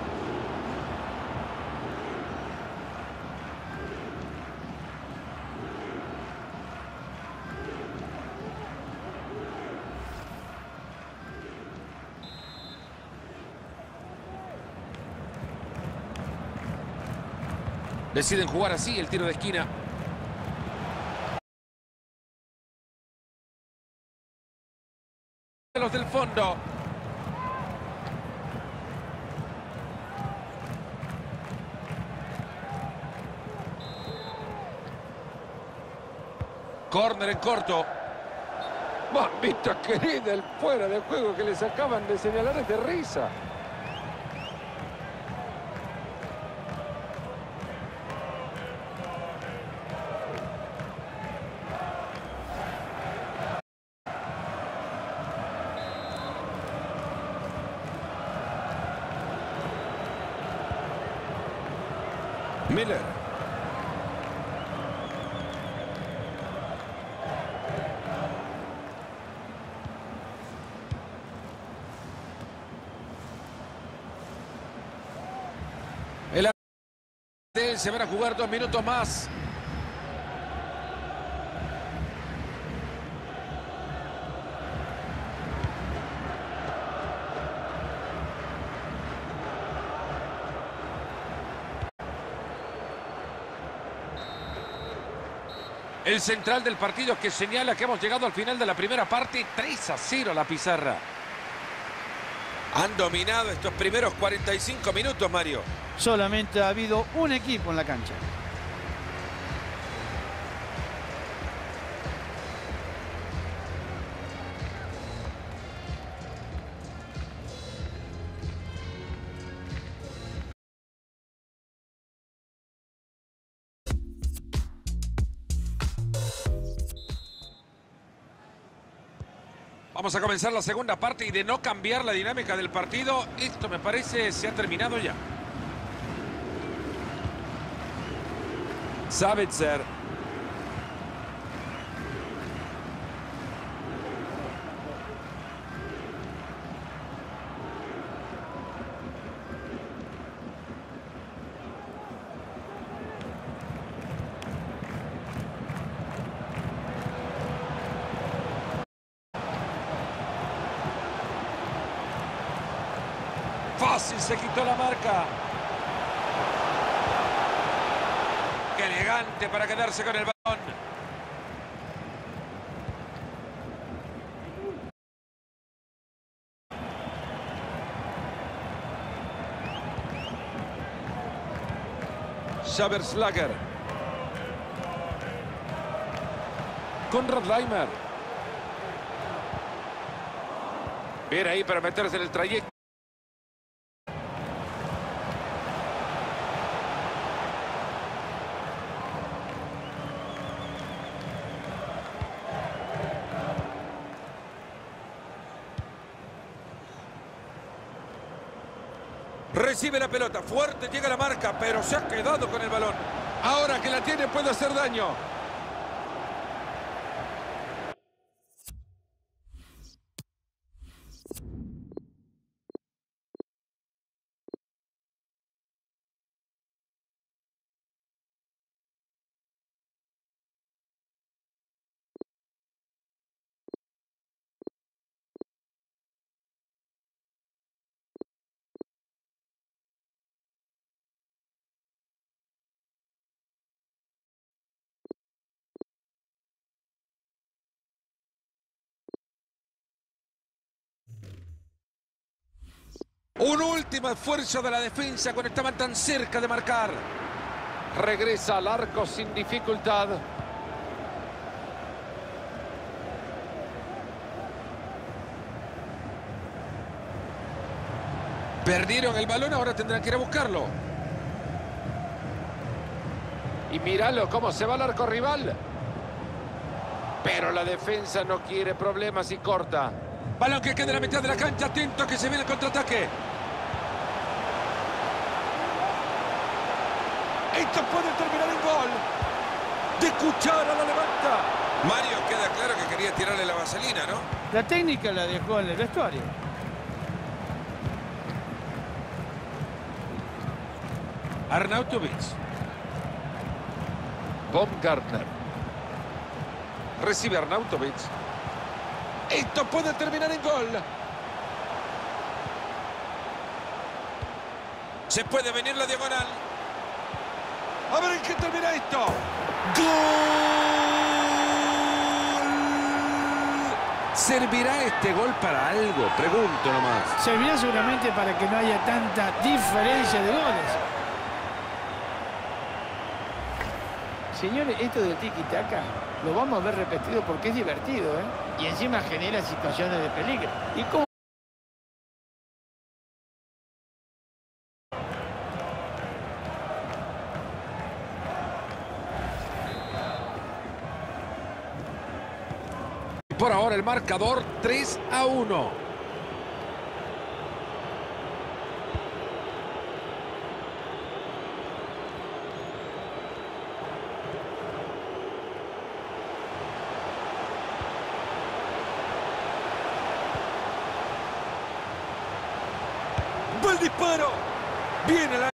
Deciden jugar así el tiro de esquina. Los del fondo. Córner en corto. Mamita querida, el fuera de juego que les acaban de señalar es de risa. Miller. Se van a jugar 2 minutos más. El central del partido que señala que hemos llegado al final de la primera parte. 3-0 la pizarra. Han dominado estos primeros 45 minutos, Mario. Solamente ha habido un equipo en la cancha. Vamos a comenzar la segunda parte y de no cambiar la dinámica del partido, esto me parece se ha terminado ya. Sabitzer. Fácil, se quitó la marca. Qué elegante para quedarse con el balón. Schaberslager. Konrad Laimer. Bien ahí para meterse en el trayecto. Recibe la pelota, fuerte, llega la marca, pero se ha quedado con el balón. Ahora que la tiene puede hacer daño. Un último esfuerzo de la defensa cuando estaban tan cerca de marcar. Regresa al arco sin dificultad. Perdieron el balón, ahora tendrán que ir a buscarlo. Y míralo cómo se va al arco rival. Pero la defensa no quiere problemas y corta. Balón que queda en la mitad de la cancha, atento que se viene el contraataque. Esto puede terminar en gol. De cuchara la levanta. Mario, queda claro que quería tirarle la vaselina, ¿no? La técnica la dejó en el vestuario. Arnautovic. Baumgartner. Recibe Arnautovic. Esto puede terminar en gol. Se puede venir la diagonal. A ver en qué termina esto. ¡Gol! ¿Servirá este gol para algo? Pregunto nomás. Servirá seguramente para que no haya tanta diferencia de goles. Señores, esto del tiki-taka lo vamos a ver repetido porque es divertido, ¿eh? Y encima genera situaciones de peligro. ¿Y cómo? Por ahora el marcador 3-1. ¡Va el disparo! Viene la...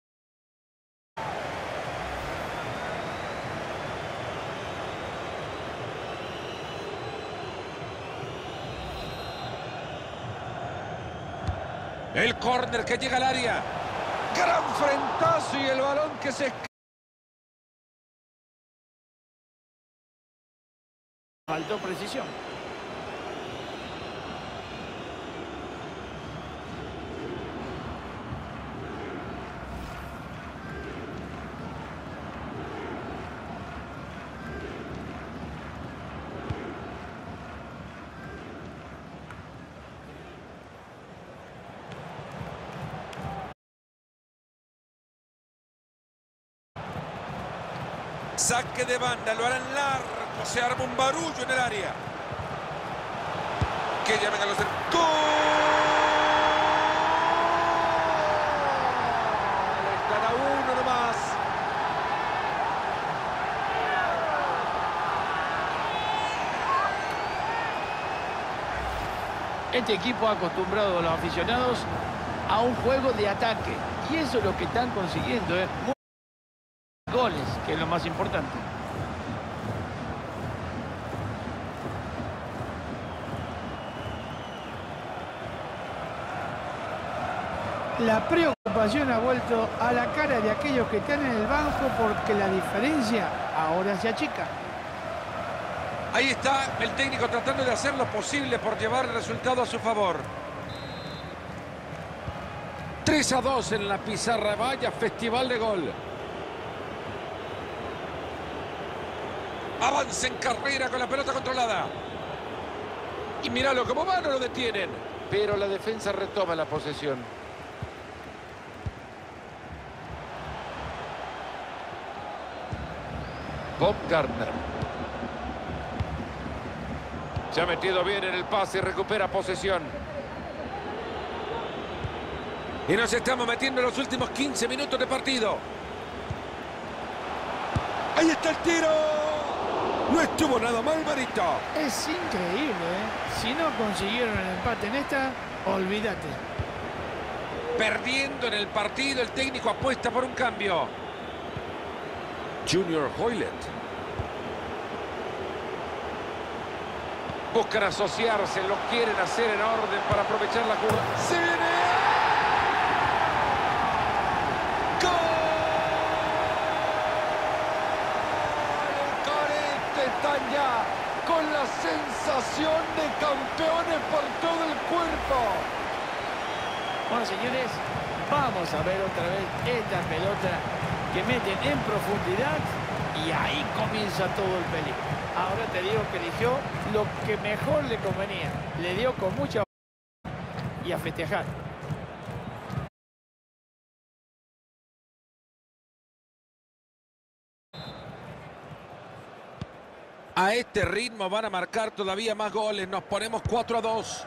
El córner que llega al área. Gran frentazo y el balón que se... Faltó precisión. Saque de banda, lo harán largo. Se arma un barullo en el área. Que llamen a los... ¡Gol! Están a uno nomás. Este equipo ha acostumbrado a los aficionados a un juego de ataque. Y eso es lo que están consiguiendo, ¿eh? Goles, que es lo más importante. La preocupación ha vuelto a la cara de aquellos que están en el banco porque la diferencia ahora se achica. Ahí está el técnico tratando de hacer lo posible por llevar el resultado a su favor. 3-2 en la pizarra. Vaya festival de gol. Avanza en carrera con la pelota controlada. Y míralo cómo va, no lo detienen. Pero la defensa retoma la posesión. Baumgartner. Se ha metido bien en el pase y recupera posesión. Y nos estamos metiendo en los últimos 15 minutos de partido. Ahí está el tiro. No estuvo nada mal, Marito. Es increíble, ¿eh? Si no consiguieron el empate en esta, olvídate. Perdiendo en el partido, el técnico apuesta por un cambio. Junior Hoilett. Buscan asociarse, lo quieren hacer en orden para aprovechar la jugada. ¡Se viene! ¡Gol! Con este están ya con la sensación de campeones por todo el cuerpo. Bueno, señores, vamos a ver otra vez esta pelota que meten en profundidad y ahí comienza todo el peligro. Ahora te digo que eligió lo que mejor le convenía. Le dio con mucha y a festejar. A este ritmo van a marcar todavía más goles. Nos ponemos 4-2.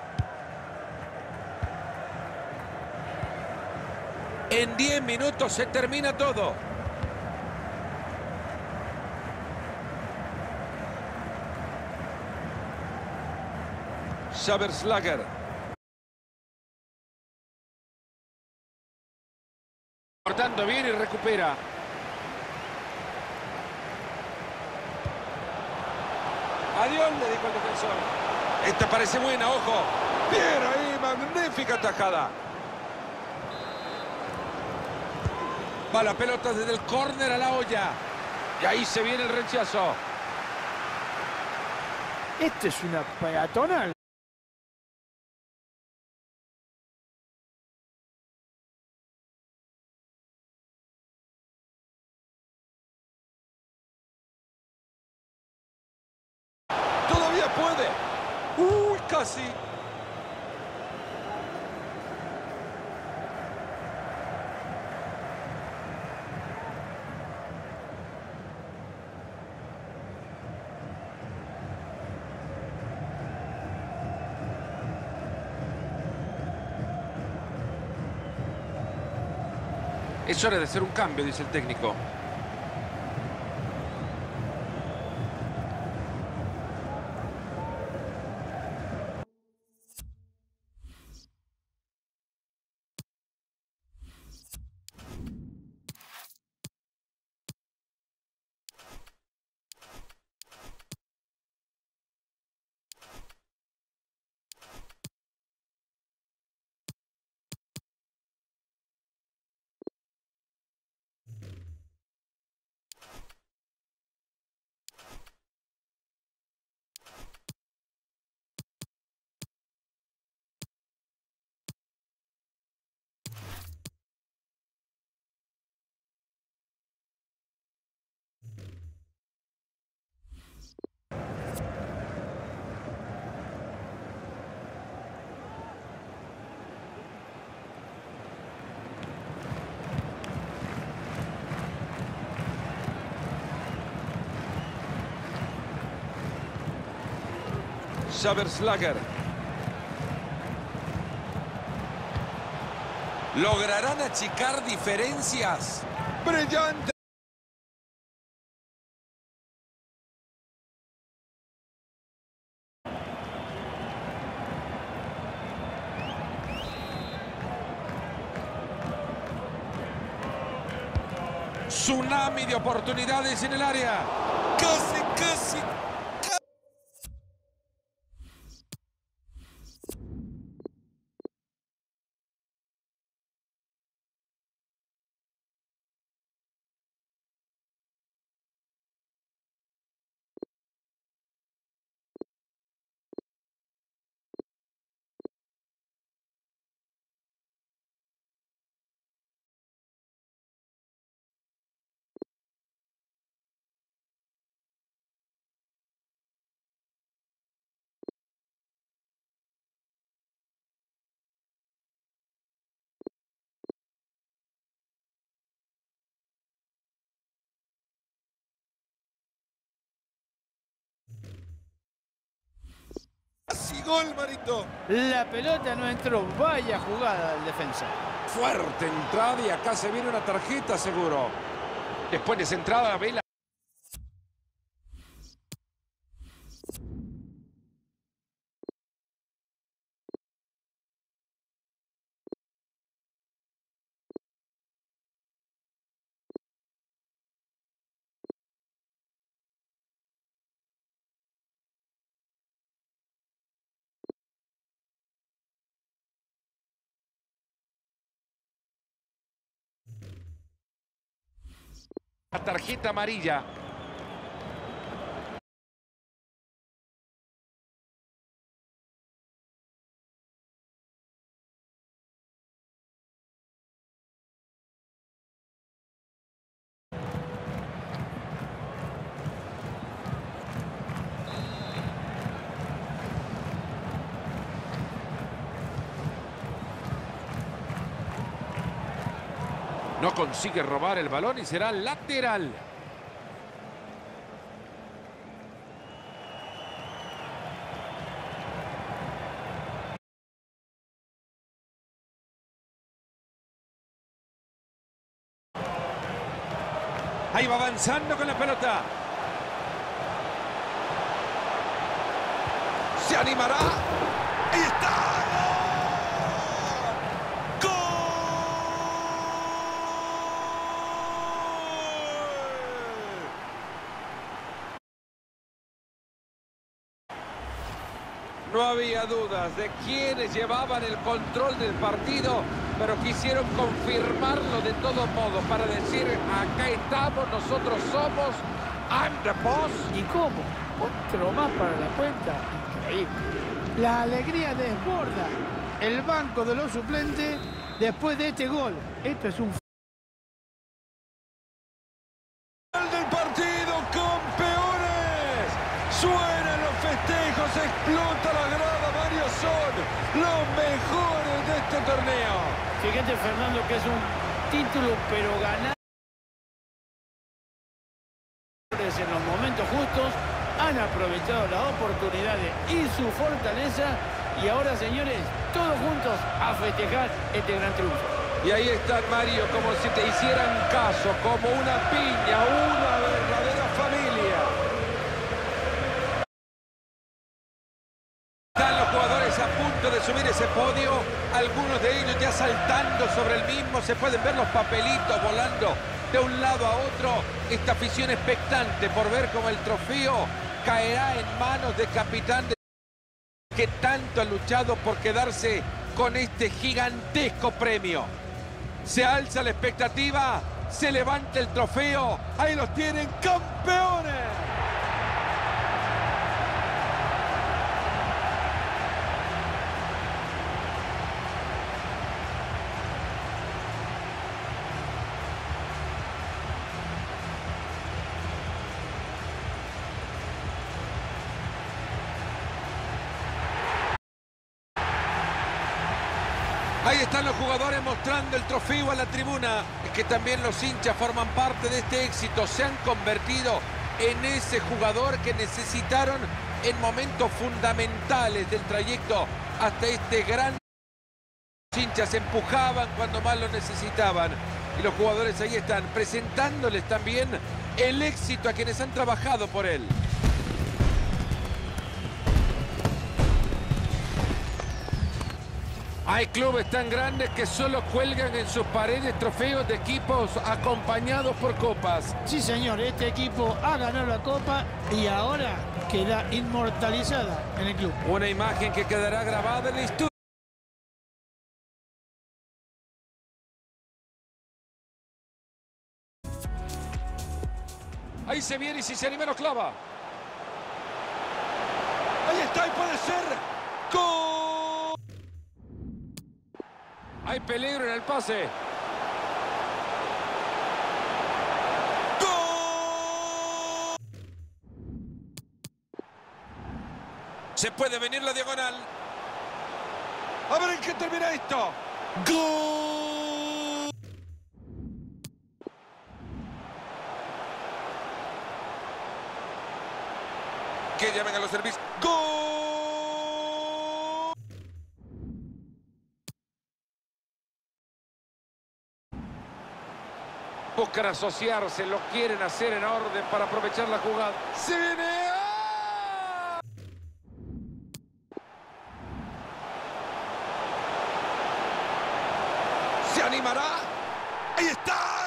En 10 minutos se termina todo. Szoboszlai. Cortando bien y recupera. Adiós, le dijo el defensor. Esta parece buena, ojo. Bien ahí, magnífica tajada. Va la pelota desde el córner a la olla. Y ahí se viene el rechazo. Esto es una peatonal. Todavía puede. Uy, casi. Es hora de hacer un cambio, dice el técnico. Szoboszlai. ¿Lograrán achicar diferencias? Brillante. Tsunami de oportunidades en el área. Casi, casi. Casi gol, Marito. La pelota no entró. Vaya jugada del defensa. Fuerte entrada y acá se viene una tarjeta seguro. Después de esa entrada, Vela. La tarjeta amarilla. No consigue robar el balón y será lateral. Ahí va avanzando con la pelota. ¿Se animará? ¡Ahí está! ¡Gol! No había dudas de quiénes llevaban el control del partido, pero quisieron confirmarlo de todos modos para decir, acá estamos, nosotros somos I'm the boss. ¿Y cómo? Otro más para la cuenta. Increíble. La alegría desborda el banco de los suplentes después de este gol. Esto es un... ¡Final del partido, campeones! Suenan los festejos, explota la grada, varios son los mejores de este torneo. Fíjate, Fernando, que es un título, pero ganar en los momentos justos, han aprovechado las oportunidades y su fortaleza, y ahora, señores, todos juntos a festejar este gran triunfo. Y ahí están, Mario, como si te hicieran caso, como una piña, una verdadera familia. Están los jugadores a punto de subir ese podio, algunos de ellos ya saltando sobre el mismo, se pueden ver los papelitos volando de un lado a otro. Esta afición expectante por ver cómo el trofeo caerá en manos del capitán que tanto ha luchado por quedarse con este gigantesco premio. Se alza la expectativa, se levanta el trofeo, ahí los tienen, campeones. Ahí están los jugadores mostrando el trofeo a la tribuna. Es que también los hinchas forman parte de este éxito. Se han convertido en ese jugador que necesitaron en momentos fundamentales del trayecto hasta este gran... Los hinchas empujaban cuando más lo necesitaban. Y los jugadores ahí están presentándoles también el éxito a quienes han trabajado por él. Hay clubes tan grandes que solo cuelgan en sus paredes trofeos de equipos acompañados por copas. Sí, señor, este equipo ha ganado la Copa y ahora queda inmortalizada en el club. Una imagen que quedará grabada en la historia. Ahí se viene y si se anima lo clava. Ahí está y puede ser gol. Hay peligro en el pase. ¡Gol! Se puede venir la diagonal. A ver en qué termina esto. ¡Gol! Que llamen a los servicios. ¡Gol! Buscan asociarse, lo quieren hacer en orden para aprovechar la jugada. ¡Se viene! ¡Ah! ¿Se animará? ¡Ahí está!